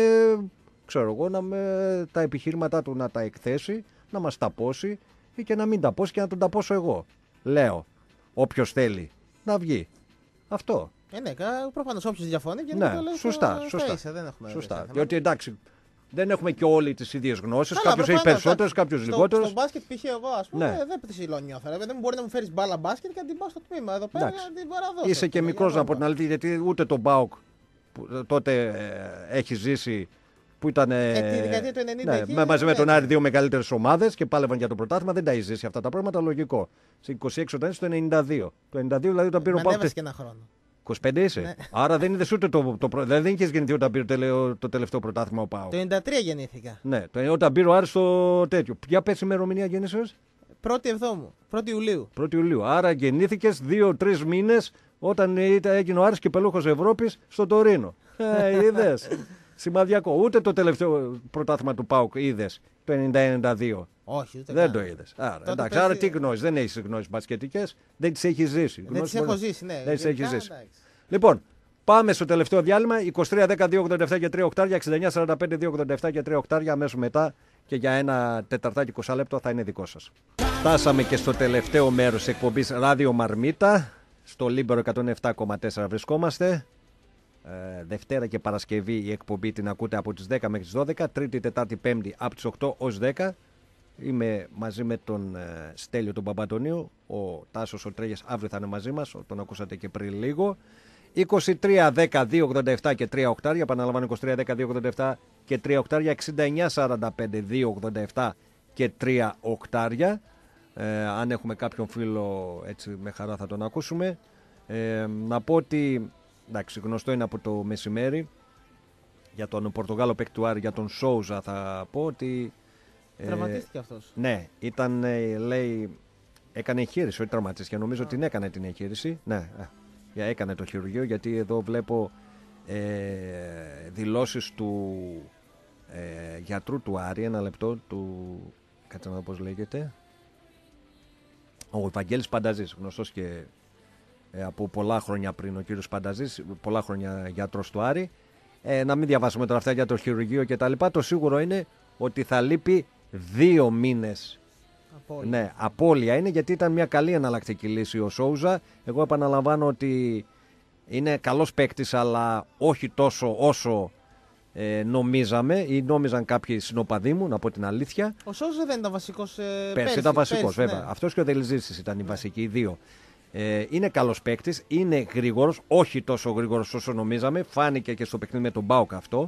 τα επιχείρηματά του να τα εκθέσει, να μας ταπώσει ή και να μην ταπώσει και να τον ταπώσω εγώ. Λέω. Όποιος θέλει να βγει. Αυτό. Ναι, προφανώς όποιος διαφωνεί και ναι, σωστά. Σωστά. Διότι εντάξει, δεν έχουμε και όλοι τις ίδιες γνώσεις. Κάποιος έχει περισσότερες, κάποιος λιγότερες. Στο μπάσκετ π.χ. εγώ, ας πούμε, δεν ψιλονιώθω. Δεν μπορεί να μου φέρεις μπάλα μπάσκετ και να την πάω στο τμήμα. Εδώ πέρα την παραδώσω. Είσαι και μικρός να πω την αλήθεια, γιατί ούτε τον ΠΑΟΚ τότε έχει ζήσει. Που ήταν. Τη δεκαετία του 90. Μαζί με τον Άρη, δύο μεγαλύτερες ομάδες και πάλευαν για το πρωτάθλημα. Δεν τα έχει ζήσει αυτά τα πράγματα, λογικό. Σε 26 όταν είσαι το 92. Το 92 δηλαδή όταν πήρε ο ΠΑΟΚ. Και ένα χρόνο. 25 είσαι. Ναι. Άρα δεν είδες ούτε δεν είχε γεννηθεί όταν πήρε το τελευταίο πρωτάθλημα ο ΠΑΟΚ. Το 93 γεννήθηκα. Ναι, όταν πήρε ο Άρης το τέτοιο. Ποια πες ημερομηνία γέννησης? 1η Ιουλίου. 1η Ιουλίου. Άρα γεννήθηκες 2-3 μήνες όταν έγινε ο Άρης κυπελούχος Ευρώπης στο Τωρίνο. Είδες. Σημαδιακό. Ούτε το τελευταίο πρωτάθλημα του ΠΑΟΚ είδες το 91-92. Όχι, ούτε δεν το είδες. Άρα τι γνώσεις? Δεν έχεις γνώσεις μπασκετικές, δεν τις έχεις ζήσει. Δεν τις έχω ζήσει, ναι. Δεν τις έχεις ζήσει. Λοιπόν, πάμε στο τελευταίο διάλειμμα. 23-10-2-87 και 3 οκτάρια, 69-45-2-87 και 3 οκτάρια. Αμέσως μετά και για ένα τεταρτάκι 20 λεπτό θα είναι δικό σας. Φτάσαμε και στο τελευταίο μέρος της εκπομπής Ράδιο Μαρμίτα. Στο Λίμπερο 107,4 βρισκόμαστε. Δευτέρα και Παρασκευή η εκπομπή την ακούτε από τις 10 μέχρι τις 12, Τρίτη, Τετάρτη, Πέμπτη από τις 8 ως 10. Είμαι μαζί με τον Στέλιο τον Παπαντονίου, ο Τάσος ο Τρέγιας αύριο θα είναι μαζί μας, τον ακούσατε και πριν λίγο. 23-10-2-87 και 3 οκτάρια, επαναλαμβάνω 23-10-2-87 και 3 οκτάρια, 69-45-2-87 και 3 οκτάρια. Αν έχουμε κάποιον φίλο έτσι με χαρά θα τον ακούσουμε. Να πω ότι εντάξει, γνωστό είναι από το μεσημέρι για τον Πορτογάλο παίκτη του Άρη, για τον Σόουζα θα πω ότι τραυματίστηκε αυτός. Ναι, ήταν λέει έκανε εγχείρηση, όχι τραυματίστηκε, νομίζω ότι έκανε την εγχείρηση. Ναι, έκανε το χειρουργείο, γιατί εδώ βλέπω δηλώσεις του γιατρού του Άρη, ένα λεπτό, κάτσε να δω πώς λέγεται, ο Βαγγέλης Πανταζής, γνωστός και από πολλά χρόνια πριν ο κύριος Πανταζής, πολλά χρόνια γιατρός του Άρη. Να μην διαβάσουμε τώρα αυτά για το χειρουργείο και τα λοιπά. Το σίγουρο είναι ότι θα λείπει 2 μήνες. Απόλυα. Ναι, απώλεια είναι, γιατί ήταν μια καλή εναλλακτική λύση ο Σόουζα. Εγώ επαναλαμβάνω ότι είναι καλός παίκτης, αλλά όχι τόσο όσο νομίζαμε ή νόμιζαν κάποιοι συνοπαδοί μου, να πω την αλήθεια. Ο Σόουζα δεν ήταν βασικός πέρσι. Ήταν βασικός, βέβαια. Ναι. Αυτός και ο Δελιζήσης ήταν οι βασικοί, οι δύο. Είναι καλός παίκτης, είναι γρήγορος, όχι τόσο γρήγορος όσο νομίζαμε. Φάνηκε και στο παιχνίδι με τον ΠΑΟΚ αυτό,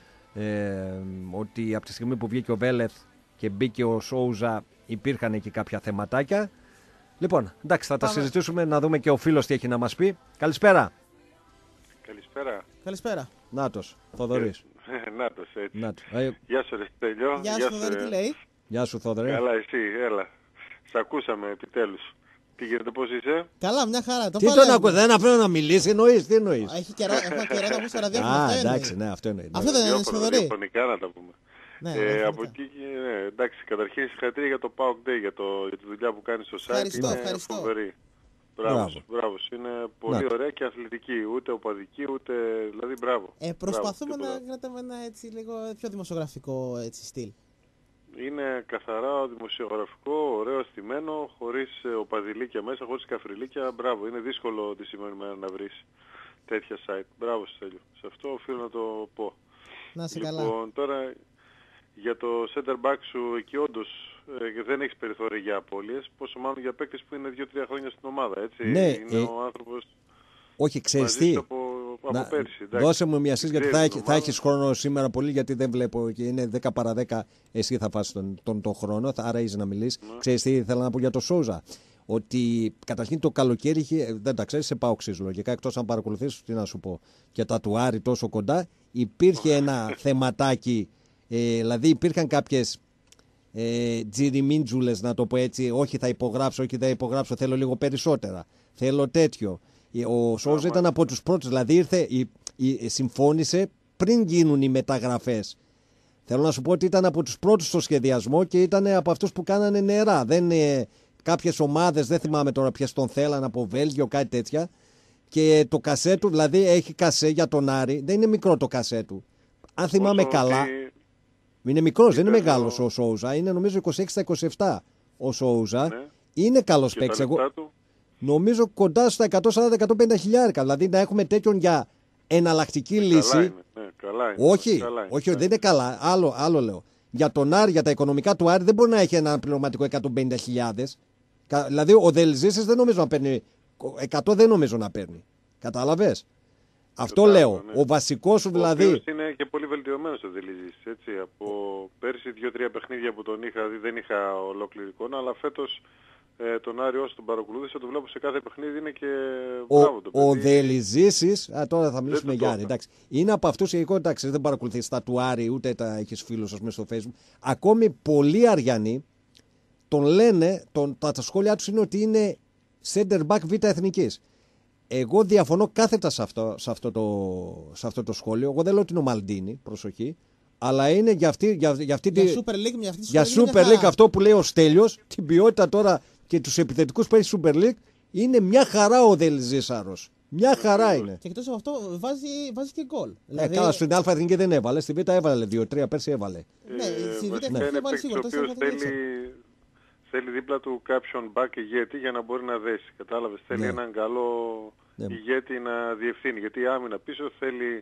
ότι από τη στιγμή που βγήκε ο Βέλεθ και μπήκε ο Σόουζα υπήρχαν εκεί κάποια θεματάκια. Λοιπόν, εντάξει, θα τα συζητήσουμε, να δούμε και ο φίλος τι έχει να μας πει. Καλησπέρα. Καλησπέρα. Καλησπέρα. Νάτος, Θοδωρής. Νάτος, έτσι. Νάτος. Γεια σου ρε Στέλιο. Γεια σου Θοδωρή, τι λέει? Γεια σου Θοδωρή. Καλά εσύ, έλα. Σ' ακούσαμε επιτέλους. Τι γίνεται, πώς είσαι? Καλά, μια χαρά. Τι τον ακούω, δεν αφήνω να μιλήσει, εννοείς, τι εννοείς? Έχει καιρό να βγει στο ραδιόφωνο. Α, εντάξει, ναι, αυτό εννοεί. Αυτό δεν είναι Θοδωρή? Διαφωνικά να τα πούμε. Από εκεί, εντάξει, καταρχήν συγχαρητήρια για το PAOK Day, για τη δουλειά που κάνει στο site. Είναι φοβερή. Μπράβο. Είναι πολύ ωραία και αθλητική. Ούτε οπαδική, ούτε. Δηλαδή, μπράβο. Προσπαθούμε να κρατάμε ένα έτσι λίγο πιο δημοσιογραφικό έτσι, στυλ. Είναι καθαρά δημοσιογραφικό, ωραίο, στημένο, χωρίς οπαδηλίκια μέσα, χωρίς καφριλίκια. Μπράβο. Είναι δύσκολο τη σημερινή μέρα να βρεις τέτοια site. Μπράβο, Στέλιο. Σε αυτό οφείλω να το πω. Να είσαι καλά. Λοιπόν, τώρα για το center back σου εκεί όντως δεν έχεις περιθώριο για απώλειες, πόσο μάλλον για παίκτες που είναι 2-3 χρόνια στην ομάδα, έτσι. Ναι, είναι ο άνθρωπος. Όχι, ξέρεις τι. Από πέρσι, δώσε μου μια σύστη, γιατί θα έχεις χρόνο σήμερα πολύ, γιατί δεν βλέπω και είναι 10 παρά 10, εσύ θα φας τον χρόνο, άρα είσαι να μιλήσεις. Ναι. Ξέρεις τι ήθελα να πω για το Σόουζα? Ότι καταρχήν το καλοκαίρι είχε, δεν τα ξέρεις, σε PAOK λογικά, εκτός αν παρακολουθήσεις, τι να σου πω, και τα τουάρι τόσο κοντά, υπήρχε ένα θεματάκι, δηλαδή υπήρχαν κάποιες τζιριμίντζουλες, να το πω έτσι, όχι θα υπογράψω, θέλω λίγο περισσότερα, θέλω τέτοιο. Ο Σόουζα ήταν από τους πρώτους, δηλαδή συμφώνησε πριν γίνουν οι μεταγραφές. Θέλω να σου πω ότι ήταν από τους πρώτους στο σχεδιασμό και ήταν από αυτούς που κάνανε νερά. Κάποιες ομάδες, δεν θυμάμαι τώρα ποιες τον θέλαν, από Βέλγιο, κάτι τέτοια. Και το κασέ του, δηλαδή έχει κασέ για τον Άρη, δεν είναι μικρό το κασέ του. Αν θυμάμαι καλά, είναι μικρός, δεν είναι μεγάλος ο Σόουζα, είναι νομίζω 26 στα 27 ο Σόουζα. Ναι. Είναι καλός παίκτης. Νομίζω κοντά στα 140-150 χιλιάρικα. Δηλαδή να έχουμε τέτοιον για εναλλακτική λύση. Καλά είναι. Όχι, δεν είναι καλά. Άλλο λέω. Για τον Άρη, για τα οικονομικά του Άρη, δεν μπορεί να έχει ένα πληρωματικό 150.000. Δηλαδή ο Δελζήσης δεν νομίζω να παίρνει. 100 δεν νομίζω να παίρνει. Κατάλαβες? Αυτό λέω. Ναι. Ο βασικός σου δηλαδή. Ο είναι και πολύ βελτιωμένος ο Δελζήσης. Έτσι. Από πέρσι 2-3 παιχνίδια που τον είχα δει, δεν είχα ολόκληρη εικόνα, αλλά φέτος. Τον Άρη όσο τον παρακολούθησα, το βλέπω σε κάθε παιχνίδι, είναι και μπράβο το παιδί. Ο Δελιζήσης, τώρα θα μιλήσουμε για Άρη, εντάξει. Είναι από αυτούς, εγώ εντάξει, δεν παρακολουθείς τα του Άρη, ούτε τα έχεις φίλους σας μέσα στο Facebook. Ακόμη πολλοί Αριανοί τον λένε, τα σχόλιά τους είναι ότι είναι center back Β' Εθνικής. Εγώ διαφωνώ κάθετα σε αυτό το σχόλιο. Εγώ δεν λέω ότι είναι ο Μαλντίνη, προσοχή. Αλλά είναι για Super League αυτό που λέει ο Στέλιος, την ποιότητα τώρα και τους επιθετικούς που έχει Super League, είναι μια χαρά ο Δελζήσαρος. Μια χαρά είναι. Και εκτός από αυτό βάζει και γκολ. Δηλαδή... Καλά, στην Α' Εθνική δεν έβαλε, στη Β' έβαλε 2-3, πέρσι έβαλε. Ναι, στη Β' Εθνική έβαλε σίγουρα. Θέλει δίπλα του κάποιον μπακ ηγέτη για να μπορεί να δέσει. Κατάλαβες, θέλει έναν καλό ηγέτη να διευθύνει. Γιατί η άμυνα πίσω θέλει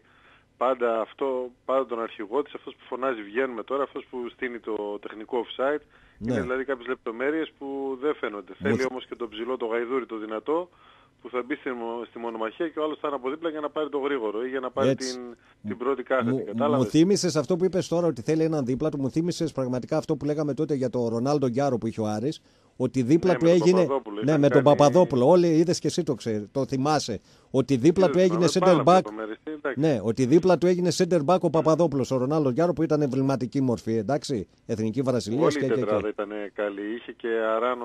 πάντα τον αρχηγό της, αυτός που φωνάζει βγαίνουμε τώρα, αυτός που στείνει το τεχνικό offside. Είναι δηλαδή κάποιες λεπτομέρειες που δεν φαίνονται. Θέλει όμως και τον ψηλό, το γαϊδούρι, το δυνατό, που θα μπει στη μονομαχία και ο άλλος θα είναι από δίπλα για να πάρει το γρήγορο ή για να πάρει την πρώτη κάθετη. Μου θύμισες αυτό που είπες τώρα, ότι θέλει έναν δίπλα του, μου θύμισες πραγματικά αυτό που λέγαμε τότε για τον Ρονάλντο Γκιάρο που είχε ο Άρης, ότι δίπλα του έγινε. Ναι, με τον Παπαδόπουλο. Όλοι είδες και εσύ το θυμάσαι. Ότι δίπλα του έγινε center back. Ναι, ότι δίπλα του έγινε center back ο Παπαδόπουλος, ο Ρονάλντο Γκιάρο που ήταν εμβληματική μορφή. Εντάξει, εθνική Βραζιλία. Όλη η τετράδα ήταν καλή. Είχε και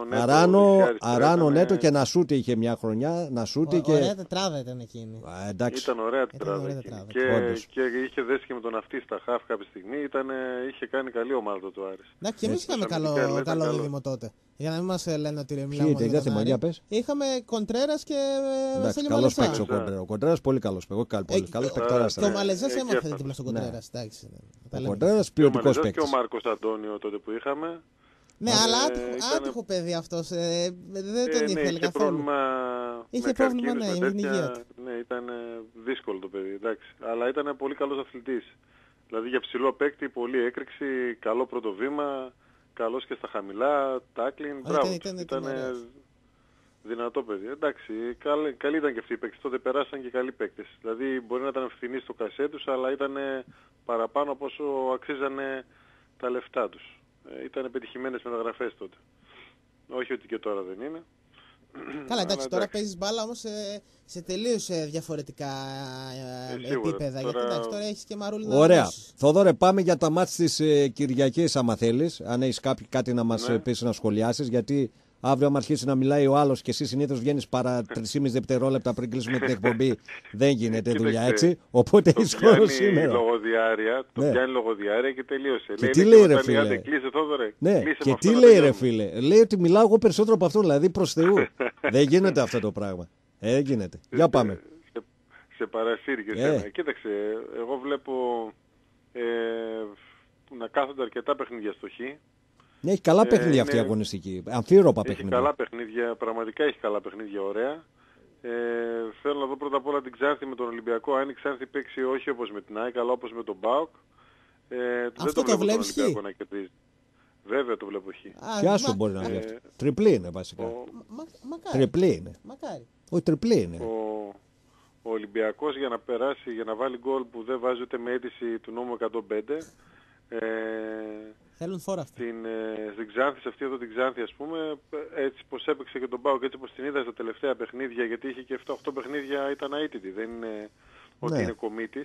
Αράνο Νέτο και Νασούτη είχε μια χρονιά. Ωραία τετράδα ήταν εκείνη. Ήταν ωραία τετράδα. Και είχε δέσει και με τον αυτή στα χαφ κάποια στιγμή. Είχε κάνει καλή ομάδα του Άρης. Ναι, και εμείς είχαμε καλό δίδυμο τότε. Για να μην μας λένε ότι μιλάμε για τον Άρη. Είχαμε Κοντρέρας και Βασίλη Μαλεζά. Καλός παίκτης ο Κοντρέρας, πολύ καλός παίκτης. Και ο Μαλεζάς έμαθε δίπλα στον Κοντρέρας. Ο Κοντρέρας ποιοτικός παίκτης. Και ο Μάρκος Αντώνιο τότε που είχαμε. Ναι, αλλά άτυχο παιδί αυτός. Δεν τον ήθελε καθόλου. Είχε πρόβλημα, ναι, με την υγεία του. Ναι, ήταν δύσκολο το παιδί, εντάξει. Αλλά ήταν πολύ καλός αθλητής. Δηλαδή για ψηλό παίκτη, πολύ έκρηξη, καλό πρώτο βήμα, καλός και στα χαμηλά, τάκλιν, μπράβο. Ήταν δυνατό παιδί. Εντάξει, καλή ήταν και αυτοί οι παίκτες. Τότε περάσαν και καλοί παίκτες. Δηλαδή μπορεί να ήταν φθηνοί στο κασέ τους, αλλά ήταν παραπάνω από όσο αξίζανε τα λεφτά τους. Ήταν πετυχημένες μεταγραφές τότε. Όχι ότι και τώρα δεν είναι. Καλά, εντάξει, τώρα παίζεις μπάλα όμως σε τελείως διαφορετικά επίπεδα. Τώρα... Γιατί εντάξει, τώρα έχεις και Μαρούλη να Ωραία. δώσεις. Θοδόρε, πάμε για τα μάτς της Κυριακής, άμα θέλεις. Αν έχεις κάτι να μας πεις, να σχολιάσεις. Γιατί αύριο, άμα αρχίσει να μιλάει ο άλλος και εσύ συνήθως βγαίνεις παρά 3,5 δευτερόλεπτα πριν κλείσουμε την εκπομπή, δεν γίνεται δουλειά έτσι. Οπότε έχεις χρόνο σήμερα. Το πιάνει λογοδιάρεια και τελείωσε. Και τι λέει, ρε φίλε. Ναι, και τι λέει, ρε φίλε. Λέει ότι μιλάω εγώ περισσότερο από αυτό, δηλαδή προς Θεού. Δεν γίνεται αυτό το πράγμα. Δεν γίνεται. Για πάμε. Σε παρασύρει και σένα. Κοίταξε, εγώ βλέπω να κάθονται αρκετά παιχνίδια στο Χ. Ναι, έχει καλά παιχνίδια αυτή η αγωνιστική. Αμφίροπα παιχνίδια. Έχει καλά παιχνίδια, πραγματικά έχει καλά παιχνίδια, ωραία. Θέλω να δω πρώτα απ' όλα την Ξάνθη με τον Ολυμπιακό. Αν η Ξάνθη παίξει όχι όπως με την ΑΕΚ, αλλά όπως με τον ΠΑΟΚ. Δεν το βλέπω τον Ολυμπιακό να κερδίζει. Βέβαια το βλέπω Χ. Ποια μπορεί να βλέπει. Τριπλή είναι βασικά. Μακάρι. Τριπλή είναι. Μακάρι. Όχι, τριπλή είναι. Ο Ολυμπιακός για να περάσει, για να βάλει γκολ που δεν βάζει ούτε με αίτηση του νόμου 105. Θέλουν φόρα αυτά. Στην Ξάνθη, σε αυτή εδώ την Ξάνθη, ας πούμε, έτσι πως έπαιξε και τον ΠΑΟΚ, έτσι πως την είδα στα τελευταία παιχνίδια, γιατί είχε και 7-8 παιχνίδια, ήταν αίτητη, δεν είναι ότι είναι κομίτης.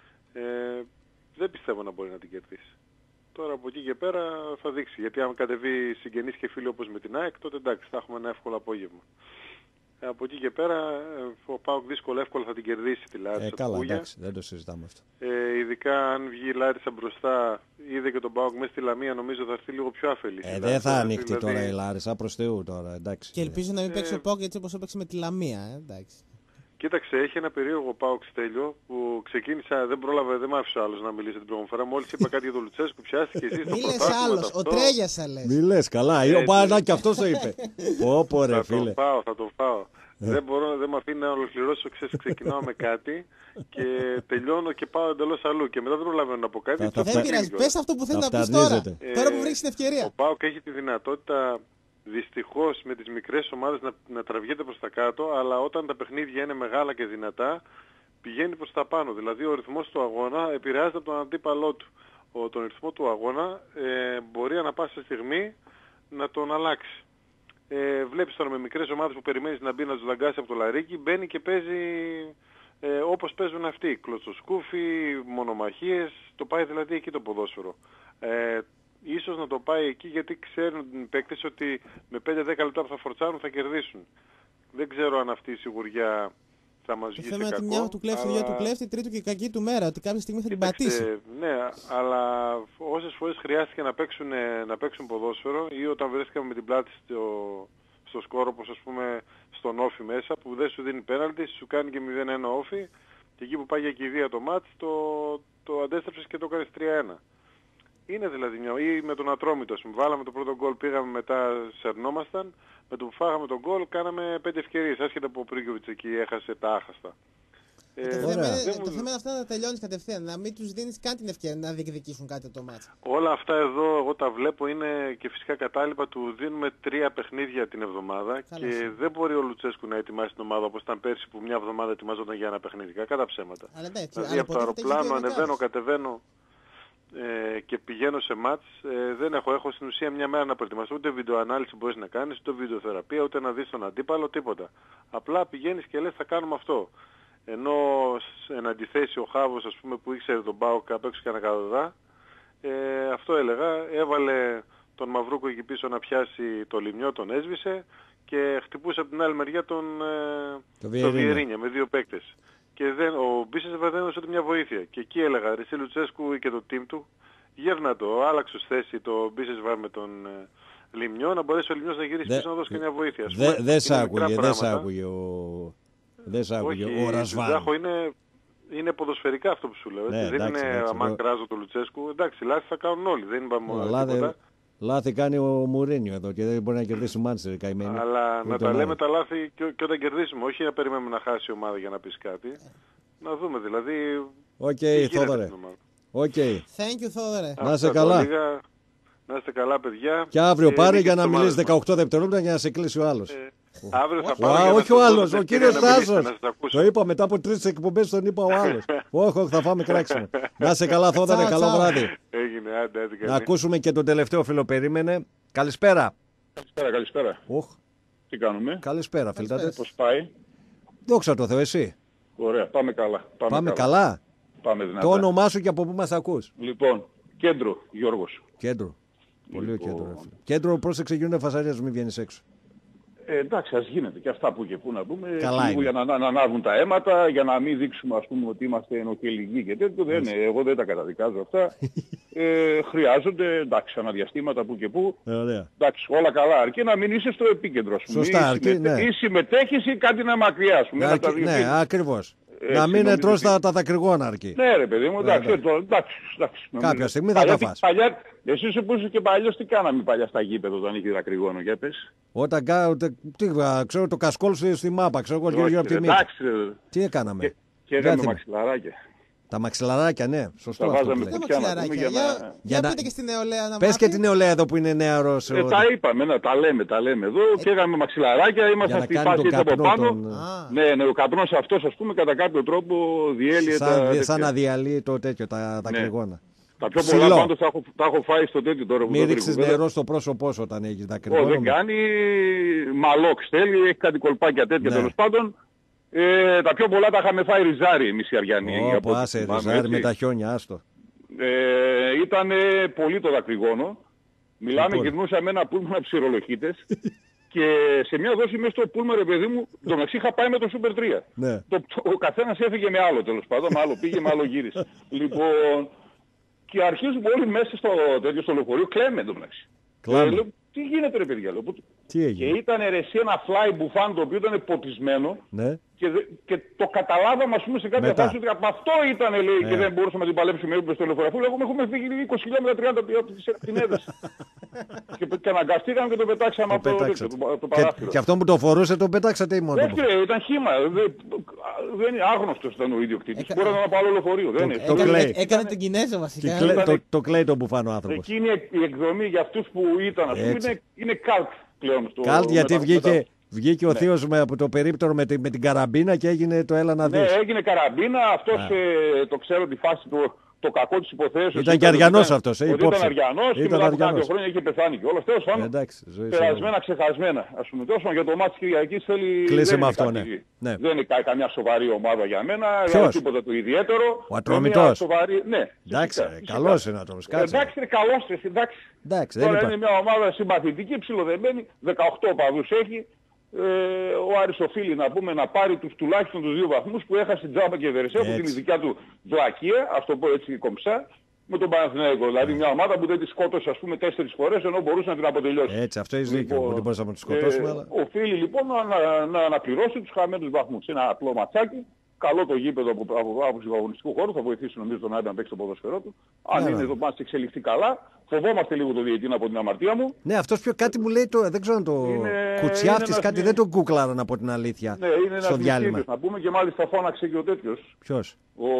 Δεν πιστεύω να μπορεί να την κερδίσει. Τώρα από εκεί και πέρα θα δείξει, γιατί αν κατεβεί συγγενείς και φίλοι όπως με την ΑΕΚ, τότε εντάξει, θα έχουμε ένα εύκολο απόγευμα. Από εκεί και πέρα ο ΠΑΟΚ εύκολα θα την κερδίσει τη Λάρισα. Καλά, εντάξει, δεν το συζητάμε αυτό. Ειδικά αν βγει η Λάρισα μπροστά, είδε και τον ΠΑΟΚ μέσα στη Λαμία, νομίζω θα έρθει λίγο πιο αφελής. Δεν θα ανοιχτεί δηλαδή... τώρα η Λάρισα, προς Θεού τώρα, εντάξει. Και ελπίζω να μην παίξει ο ΠΑΟΚ έτσι όπως έπαιξε με τη Λαμία, εντάξει. Κοίταξε, έχει ένα περίεργο ΠΑΟΚ Στέλιο που ξεκίνησα, δεν πρόλαβε, δεν μ' άφησε ο άλλος να μιλήσει την προηγούμενη φορά. Μόλις είπα κάτι για τον Λουτσέσκου, πιάστηκε εσύ στο πρωτάθλημα. Μη λες άλλος, ο Τρέγιασα λες. Μη λες, καλά, ο Πανά και αυτός το είπε. Πω ρε φίλε. Θα το πάω. Δεν μ' αφήνει να ολοκληρώσω, ξεκινάω με κάτι και τελειώνω και πάω εντελώς αλλού και μετά δεν προλαβαίνω να πω κάτι. Δεν πειράζει, πες αυτό που θέλει να πεις τώρα, τώρα που βρήκες την ευκαιρία. Ο ΠΑΟΚ έχει τη δυνατότητα δυστυχώς με τις μικρές ομάδες να τραβιέται προς τα κάτω, αλλά όταν τα παιχνίδια είναι μεγάλα και δυνατά πηγαίνει προς τα πάνω. Δηλαδή ο ρυθμός του αγώνα επηρεάζεται από τον αντίπαλό του. Τον ρυθμό του αγώνα μπορεί ανά πάσα στιγμή να τον αλλάξει. Βλέπεις τώρα με μικρές ομάδες που περιμένεις να μπει να τους δαγκάσει από το λαρίκι, μπαίνει και παίζει όπως παίζουν αυτοί. Κλωτσοσκούφι, μονομαχίες, το πάει δηλαδή εκεί το ποδόσφαιρο. Ίσως να το πάει εκεί γιατί ξέρουν οι παίκτες ότι με 5-10 λεπτά που θα φορτσάρουν θα κερδίσουν. Δεν ξέρω αν αυτή η σιγουριά θα μας βγει σε κακό. Το θέμα είναι τη μια του κλέφτη, αλλά... του κλέφτη, τρίτου και κακή του μέρα, ότι κάποια στιγμή θα την πατήσει. Ναι, αλλά όσες φορές χρειάστηκε να παίξουν ποδόσφαιρο ή όταν βρέθηκαμε με την πλάτη στο σκορ, όπως ας πούμε στον όφι μέσα, που δεν σου δίνει πέναλτι, σου κάνει και 0-1 όφι και εκεί που πάει για κηδεία το μάτς το αντέστρεψες και το έκανες 3-1. Είναι δηλαδή ή με τον Ατρόμητο, βάλαμε το πρώτο γκολ, πήγαμε μετά, σερνόμασταν, με το που φάγαμε τον γκολ κάναμε 5 ευκαιρίες, άσχετα που ο Πρίγκοβιτς εκεί έχασε τα άχαστα. Το θέμα είναι αυτά να τελειώνεις κατευθείαν, να μην τους δίνεις καν την ευκαιρία να διεκδικήσουν κάτι από το μάτς. Όλα αυτά εδώ εγώ τα βλέπω είναι και φυσικά κατάλοιπα του δίνουμε 3 παιχνίδια την εβδομάδα. Καλά, και δεν μπορεί ο Λουτσέσκου να ετοιμάσει την ομάδα όπως ήταν πέρσι που μια εβδομάδα ετοιμαζόταν για ένα παιχνίδι. Κατά ψέματα. Δηλαδή από το αεροπλάνο ανεβαίνω, κατεβαίνω και πηγαίνω σε μάτς, δεν έχω στην ουσία μια μέρα να προετοιμαστώ, ούτε βιντεοανάλυση μπορείς να κάνεις, ούτε βιντεοθεραπεία, ούτε να δεις τον αντίπαλο, τίποτα. Απλά πηγαίνεις και λες θα κάνουμε αυτό. Ενώ εν αντιθέσει ο Χάβος, ας πούμε, που ήξερε τον ΠΑΟΚ απ' έξω και ανακατοδά, αυτό έλεγα, έβαλε τον Μαυρούκο εκεί πίσω να πιάσει το λιμνιό, τον έσβησε και χτυπούσε από την άλλη μεριά το Βιερίνια με 2 παίκτες. Και ο Μπίσεσβαρ δεν έδωσε ούτε μια βοήθεια. Και εκεί έλεγα, Ρεσί Λουτσέσκου ή και το team του, γέρνα το, άλλαξε θέση το Μπίσεσβαρ με τον Λιμνιό, να μπορέσει ο Λιμνιός να γυρίσει πίσω να δώσει και μια βοήθεια. Δεν σ' άκουγε ο... Δεν σ' άκουγε ο Ρασβάν. Είναι ποδοσφαιρικά αυτό που σου λέω. Ναι, δεν είναι αμάν κράζω το Λουτσέσκου. Εντάξει, λάθη θα κάνουν όλοι. Δεν είπαμε τίποτα. Λάθη κάνει ο Μουρίνιο εδώ και δεν μπορεί να κερδίσει ο Μάντσεστερ καημένη. Αλλά να τα λέμε τα λάθη και όταν κερδίσουμε. Όχι να περιμένουμε να χάσει η ομάδα για να πεις κάτι. Να δούμε δηλαδή. Οκ, Θόδωρε. Thank you, Θόδωρε. Να είσαι καλά. Να είστε καλά, παιδιά. Και αύριο πάρε για να μιλήσει 18 δευτερόλεπτα για να σε κλείσει ο άλλος. Αύριο θα πάρω. Όχι ο άλλος, ο κύριος Τάσος. Το είπα μετά από 3 εκπομπές, τον είπα ο άλλος. Όχι, θα φάμε κράξιμο. Να είσαι καλά, Θόδωρε, καλό βράδυ. Έγινε, άντε. Να ακούσουμε και τον τελευταίο φίλο, περίμενε. Καλησπέρα. Καλησπέρα. Τι κάνουμε? Καλησπέρα, φίλτατε. Πώς πάει? Δόξα τω Θεώ, εσύ? Ωραία, πάμε καλά. Πάμε καλά. Πάμε δυνατά. Το όνομά σου και από πού μας ακούς? Λοιπόν, Κέντρο, Γιώργος. Κέντρο. Πολύ κέντρο. Κέντρο, πρόσεξε, γίνονται φασαρίες, μην βγαίνεις έξω. Εντάξει, ας γίνεται και αυτά που και πού να πούμε. Καλά για να ανάβουν τα αίματα, για να μην δείξουμε ας πούμε ότι είμαστε ενοχελικοί και τέτοιο. Εγώ δεν τα καταδικάζω αυτά. Χρειάζονται, εντάξει, αναδιαστήματα που και που. Εντάξει, όλα καλά. Αρκεί να μην είσαι στο επίκεντρο. Σωστά, αρκεί, ναι. Ή συμμετέχεις ή κάτι να μακριά σου. Ναι, ακριβώς. Να μην τρως τα δακρυγόνα αρκεί. Ναι ρε παιδί μου, εντάξει. Κάποια στιγμή θα τα φας. Εσείς που είσαι και παλιός, τι κάναμε παλιά στα γήπεδα όταν είχε δακρυγόνο, για πες? Όταν ξέρω το κασκόλ στη μάπα, ξέρω εγώ γύρω από τη μύτη. Τι έκαναμε? Και έκαμε μαξιλαράκια. Τα μαξιλαράκια, ναι, σωστό. Τα βάζαμε κουτιά να πούμε για να πείτε και στην νεολαία να πες και την νεολαία εδώ που είναι νεαρός. Τα είπαμε, τα λέμε εδώ και έκαμε μαξιλαράκια, ήμασταν στη φάση έτσι από πάνω. Ναι, ο καπνός αυτός ας πούμε κατά κάποιο τρόπο διέλυε σαν να διαλύει το τέτοιο, τα κρυγόνα. Τα πιο πολλά πάντως τα έχω φάει στο τέτοιο τώρα. Μην ρίξεις νερό στο πρόσωπό σου όταν έχεις δακρυγόνο. Δεν κάνει, μαλόξ θέλει, έχει κάτι κολπάκια τέτοια τέλος πάντων. Τα πιο πολλά τα είχαμε φάει ριζάρι εμείς οι Αριανοί. Ωπα, άσε ριζάρι με τα χιόνια, άστο. Ήταν πολύ το δακρυγόνο. Μιλάμε, γυρνούσαμε ένα πούλμα από ψηρολοχίτες. Και σε μια δόση μέσα στο πούλμα, ρε παιδί μου, το μεταξύ είχα πάει με το Super 3. Ναι. Ο καθένας έφυγε με άλλο τέλος πάντων, με άλλο πήγε, με άλλο γύρισε. Λοιπόν, και αρχίζουμε όλοι μέσα στο λεωφορείο, κλαίμε το μεταξύ. Τι γίνεται ρε παιδιά, λέω. Τι έγινε? Και ήταν εσύ ένα fly μπουφάν το οποίο ήταν ποτισμένο. Ναι. Και το καταλάβαμε ας πούμε σε κάποια φάση ότι από αυτό ήταν λέει και δεν μπορούσαμε να την παλέψουμε έπρεπε στο λεωφορείο. Αφού λέγουμε έχουμε φύγει 20 χιλιόμετρα 30 από την έδεση. Και αναγκαστήκαμε και το πετάξαμε από το παράθυρο. Και αυτό που το φορούσε το πετάξατε ή μόνο? Όχι, ήταν χύμα. Δεν είναι άγνωστος ήταν ο ιδιοκτήτης. Μπορεί να είναι από άλλο λεωφορείο. Έκανε την Κινέζο βασικά. Το κλαίει το μπουφάν ο άνθρωπος. Εκείνη η εκδρομή για αυτούς που ήταν ας πούμε είναι καλτ πλέον. Καλτ γιατί βγήκε ο θείος από το περίπτερο με την καραμπίνα και έγινε το έλα να δεις. Ναι, έγινε καραμπίνα. Αυτός το ξέρω τη φάση το κακό της υποθέσεως. Ήταν και Αριανός αυτός. Ήταν Αριανός και μετά από κάποια χρόνια είχε πεθάνει κιόλας. Τέλος πάντων, περασμένα, ξεχασμένα. Ας πούμε, τόσο για το μάτι της Κυριακής θέλει... Κλείσε με αυτό, ναι. Δεν είναι καμιά σοβαρή ομάδα για μένα. Δεν τίποτα το ιδιαίτερο. Ο Ατρόμητος. Ναι. Εντάξει, καλός είναι ο Ατρόμητος. Εντάξει, είναι καλός. Εντάξει. Τώρα είναι μια ομάδα συμπαθητική, ψιλοδεμένη. 18 οπαδούς έχει. Ο Άρης οφείλει να πούμε να πάρει τουλάχιστον τους 2 βαθμούς που έχασε Τζάμπα και Βερεσέ από την δικιά του βλακεία, ας το πω έτσι κομψά, με τον Παναθηναϊκό. Δηλαδή μια ομάδα που δεν τη σκότωσε ας πούμε 4 φορές ενώ μπορούσε να την αποτελειώσει. Έτσι, αυτό έχει δίκιο. Δεν μπορούσαμε να τη σκοτώσουμε. Αλλά... Οφείλει λοιπόν να αναπληρώσει τους χαμένους βαθμούς. Ένα απλό ματσάκι. Καλό το γήπεδο από άποψη του αγωνιστικού χώρου, θα βοηθήσει νομίζω τον Άρη να παίξει το ποδόσφαιρό του. Αν είναι το μάτς εξελιχθεί καλά, φοβόμαστε λίγο το διαιτητή από την αμαρτία μου. Ναι, αυτός κάτι μου λέει, δεν ξέρω αν το κουτσιάφτης, κάτι δεν τον κούκλαραν από την αλήθεια. Ναι, είναι ένας μυστήριος να πούμε και μάλιστα φώναξε και ο τέτοιος. Ποιος?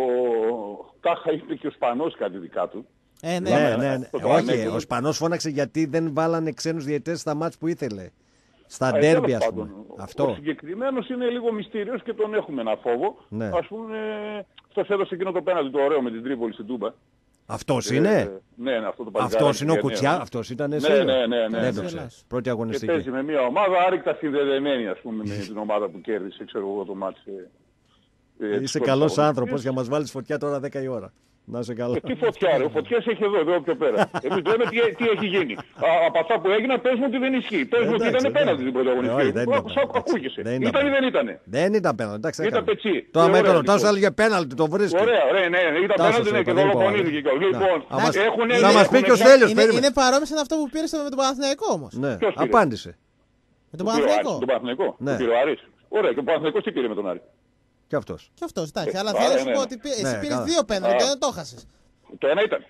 Τάχα είπε και ο Σπανός κάτι δικά του. Ναι. Όχι, ο Σπανός φώναξε γιατί δεν βάλανε ξένους διαιτητές στα μάτς που ήθελε. Στα ντέρμπι ας πούμε. Ο συγκεκριμένος είναι λίγο μυστήριος και τον έχουμε ένα φόβο. Ναι. Ας πούμε, αυτός έδωσε εκείνο το πέναλτι το ωραίο με την Τρίπολη στην Τούμπα. Αυτός είναι? Ναι, αυτό το παλικάρι. Αυτός είναι ο Κουτσιά, αυτός ήταν εσύ? Ναι. Πρώτη αγωνιστική. Και παίζει με μια ομάδα άρρηκτα συνδεδεμένη ας πούμε με την ομάδα που κέρδισε, ξέρω εγώ το μάτς. Είσαι καλός άνθρωπος για να μας βάλεις φωτιά τώρα 10 η ώρα. Να είσαι καλά. Τι φωτιά ρε, φωτιές έχει εδώ πιο πέρα. Εμείς λέμε τι έχει γίνει. Από αυτά που έγιναν πες μου ότι δεν ισχύει. Πες μου ότι ήταν πέναντι την πρωταγωνιστική. Ακούγεσαι. Ήταν ή δεν ήτανε? Δεν ήταν πέναντι. Ήταν πετσί. Τώρα με τον ρωτάω έλεγε πέναλτι, το βρίσκει. Ωραία, ναι, ήταν πέναντι και δολοφονήθηκε. Λοιπόν, να μας πει και ο Στέλιος. Είναι παρόμοιο με αυτό που πήρε με τον Παναθηναϊκό όμως. Ναι, απάντησε. Με τον Παναθηναϊκό. Τον Παναθηναϊκό. Πήρε ο Άρης. Ωραία, και ο Παναθηναϊκός τι πήρε με τον Άρη? Και αυτός. Εντάξει, αλλά θέλω να σου πω ότι εσύ πήρες 2 πέναλτι και δεν το έχασες. Το ένα ήταν.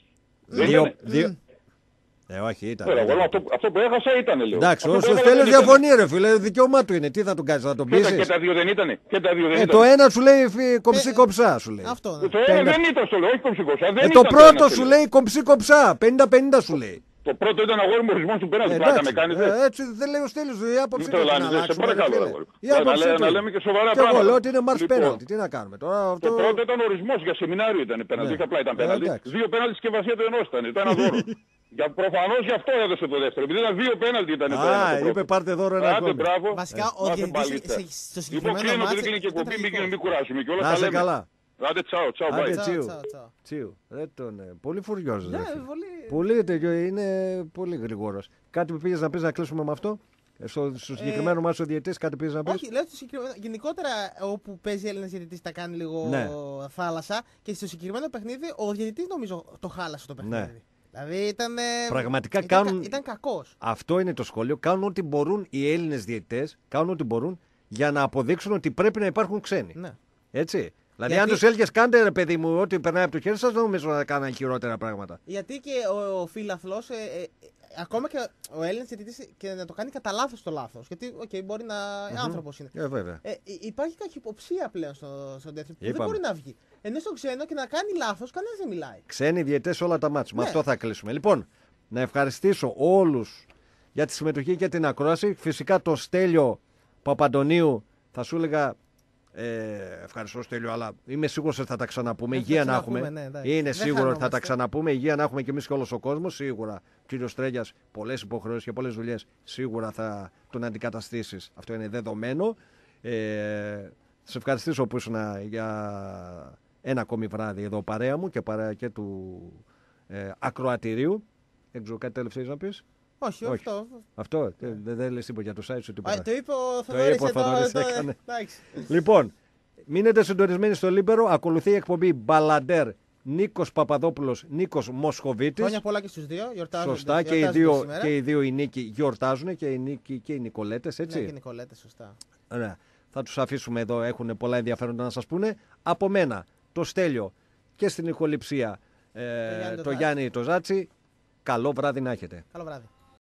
Δύο. Όχι, ήταν. Αυτό που έχασα ήταν, λέω. Εντάξει, ο Στέλιος διαφωνεί, ρε φίλε. Δικαίωμά του είναι. Τι θα τον κάνεις, θα τον πείσεις? Και τα δύο δεν ήτανε. Το ένα σου λέει κομψή κοψά, σου λέει. Το ένα δεν ήταν, σου λέει, όχι κομψή κοψά. Το πρώτο σου λέει κομψή κοψά. 50-50 σου λέει. Το πρώτο ήταν αγόρι μου ορισμός του πέναλτι. Πλάκα με κάνεις. Έτσι δεν λέει ο Στέλιος. Η άποψη του είναι να αλλάξουμε. Να λέμε και σοβαρά πράγματα. Και εγώ λέω ότι είναι μάρς πέναλτι. Τι να κάνουμε τώρα? Το πρώτο ήταν ορισμός για σεμινάριο ήταν πέναλτι. Απλά ήταν πέναλτι. 2 πέναλτι συσκευασία του ενός ήταν. Το ένα δώρο. Προφανώς γι' αυτό έδωσε το δεύτερο. Επειδή ήταν 2 πέναλτι ήταν το ένα. Είπε πάρτε δώρο ένα ακόμη. Βασικά ο διαιτητής στο συγκεκριμένο μάτσο. Κλείνει και εκπομπή, μην κουράσουμε και όλα τα λέμε. Καλά. Άντε τσάου. Πολύ φουριός. Πολύ είναι πολύ γρήγορος. Κάτι που πήγες να πεις να κλείσουμε με αυτό. Στο συγκεκριμένο μάτσο ο διαιτητής κάτι πήγες να πεις. Όχι, λέω στο συγκεκριμένο. Γενικότερα όπου παίζει Έλληνας διαιτητής τα κάνει λίγο θάλασσα. Και στο συγκεκριμένο παιχνίδι ο διαιτητής νομίζω το χάλασε το παιχνίδι. Δηλαδή ήταν. Πραγματικά ήταν κακός. Αυτό είναι το σχόλιο. Κάνουν ό,τι μπορούν οι Έλληνες διαιτητές. Κάνουν ό,τι μπορούν για να αποδείξουν ότι πρέπει να υπάρχουν ξένοι. Ναι. Έτσι. Δηλαδή, αν τους έλεγες κάντε ρε παιδί μου ό,τι περνάει από το χέρι σας, δεν νομίζω να κάναν χειρότερα πράγματα. Γιατί και ο φίλαθλος, ακόμα και ο Έλληνας διαιτητής και να το κάνει κατά λάθος το λάθος. Γιατί μπορεί να άνθρωπος είναι. Βέβαια. Υπάρχει καχυποψία πλέον στον τέτοιο που δεν μπορεί να βγει. Ενώ στο ξένο και να κάνει λάθος, κανένας δεν μιλάει. Ξένοι διαιτητές όλα τα μάτς. Με αυτό θα κλείσουμε. Λοιπόν, να ευχαριστήσω όλους για τη συμμετοχή και την ακρόαση. Φυσικά το Στέλιο Παπαντονίου θα σου έλεγα. Ευχαριστώ Στέλιο, αλλά είμαι σίγουρος ότι θα τα ξαναπούμε. Υγεία να έχουμε. Είναι σίγουρο ότι θα τα ξαναπούμε. Υγεία να έχουμε και εμείς και όλος ο κόσμος. Σίγουρα. Ο κύριος Τρέγιας, πολλές υποχρεώσεις και πολλές δουλειές. Σίγουρα θα τον αντικαταστήσεις. Αυτό είναι δεδομένο. Σε ευχαριστήσω που ήσουν για ένα ακόμη βράδυ εδώ παρέα μου και παρέα και του ακροατηρίου. Δεν ξέρω κάτι τελευταίο να πεις. Όχι. Αυτό. Δεν λες τίποτα για το site σου. Το είπε ο Θοδωρής. Λοιπόν, μείνετε συντονισμένοι στο Λίμπερο. Ακολουθεί η εκπομπή Μπαλαντέρ Νίκος Παπαδόπουλος, Νίκος Μοσχοβίτης. Χρόνια πολλά και στους δύο. Γιορτάζουν. Σωστά. Και οι δύο οι Νίκοι γιορτάζουν και οι Νίκοι και οι Νικολέτες. Έτσι. Ναι, και οι Νικολέτες, σωστά. Ωραία. Θα τους αφήσουμε εδώ. Έχουν πολλά ενδιαφέροντα να σας πούνε. Από μένα, το Στέλιο και στην ηχοληψία το Γιάννη το Ζάτσι. Καλό βράδυ να έχετε. Καλό βράδυ.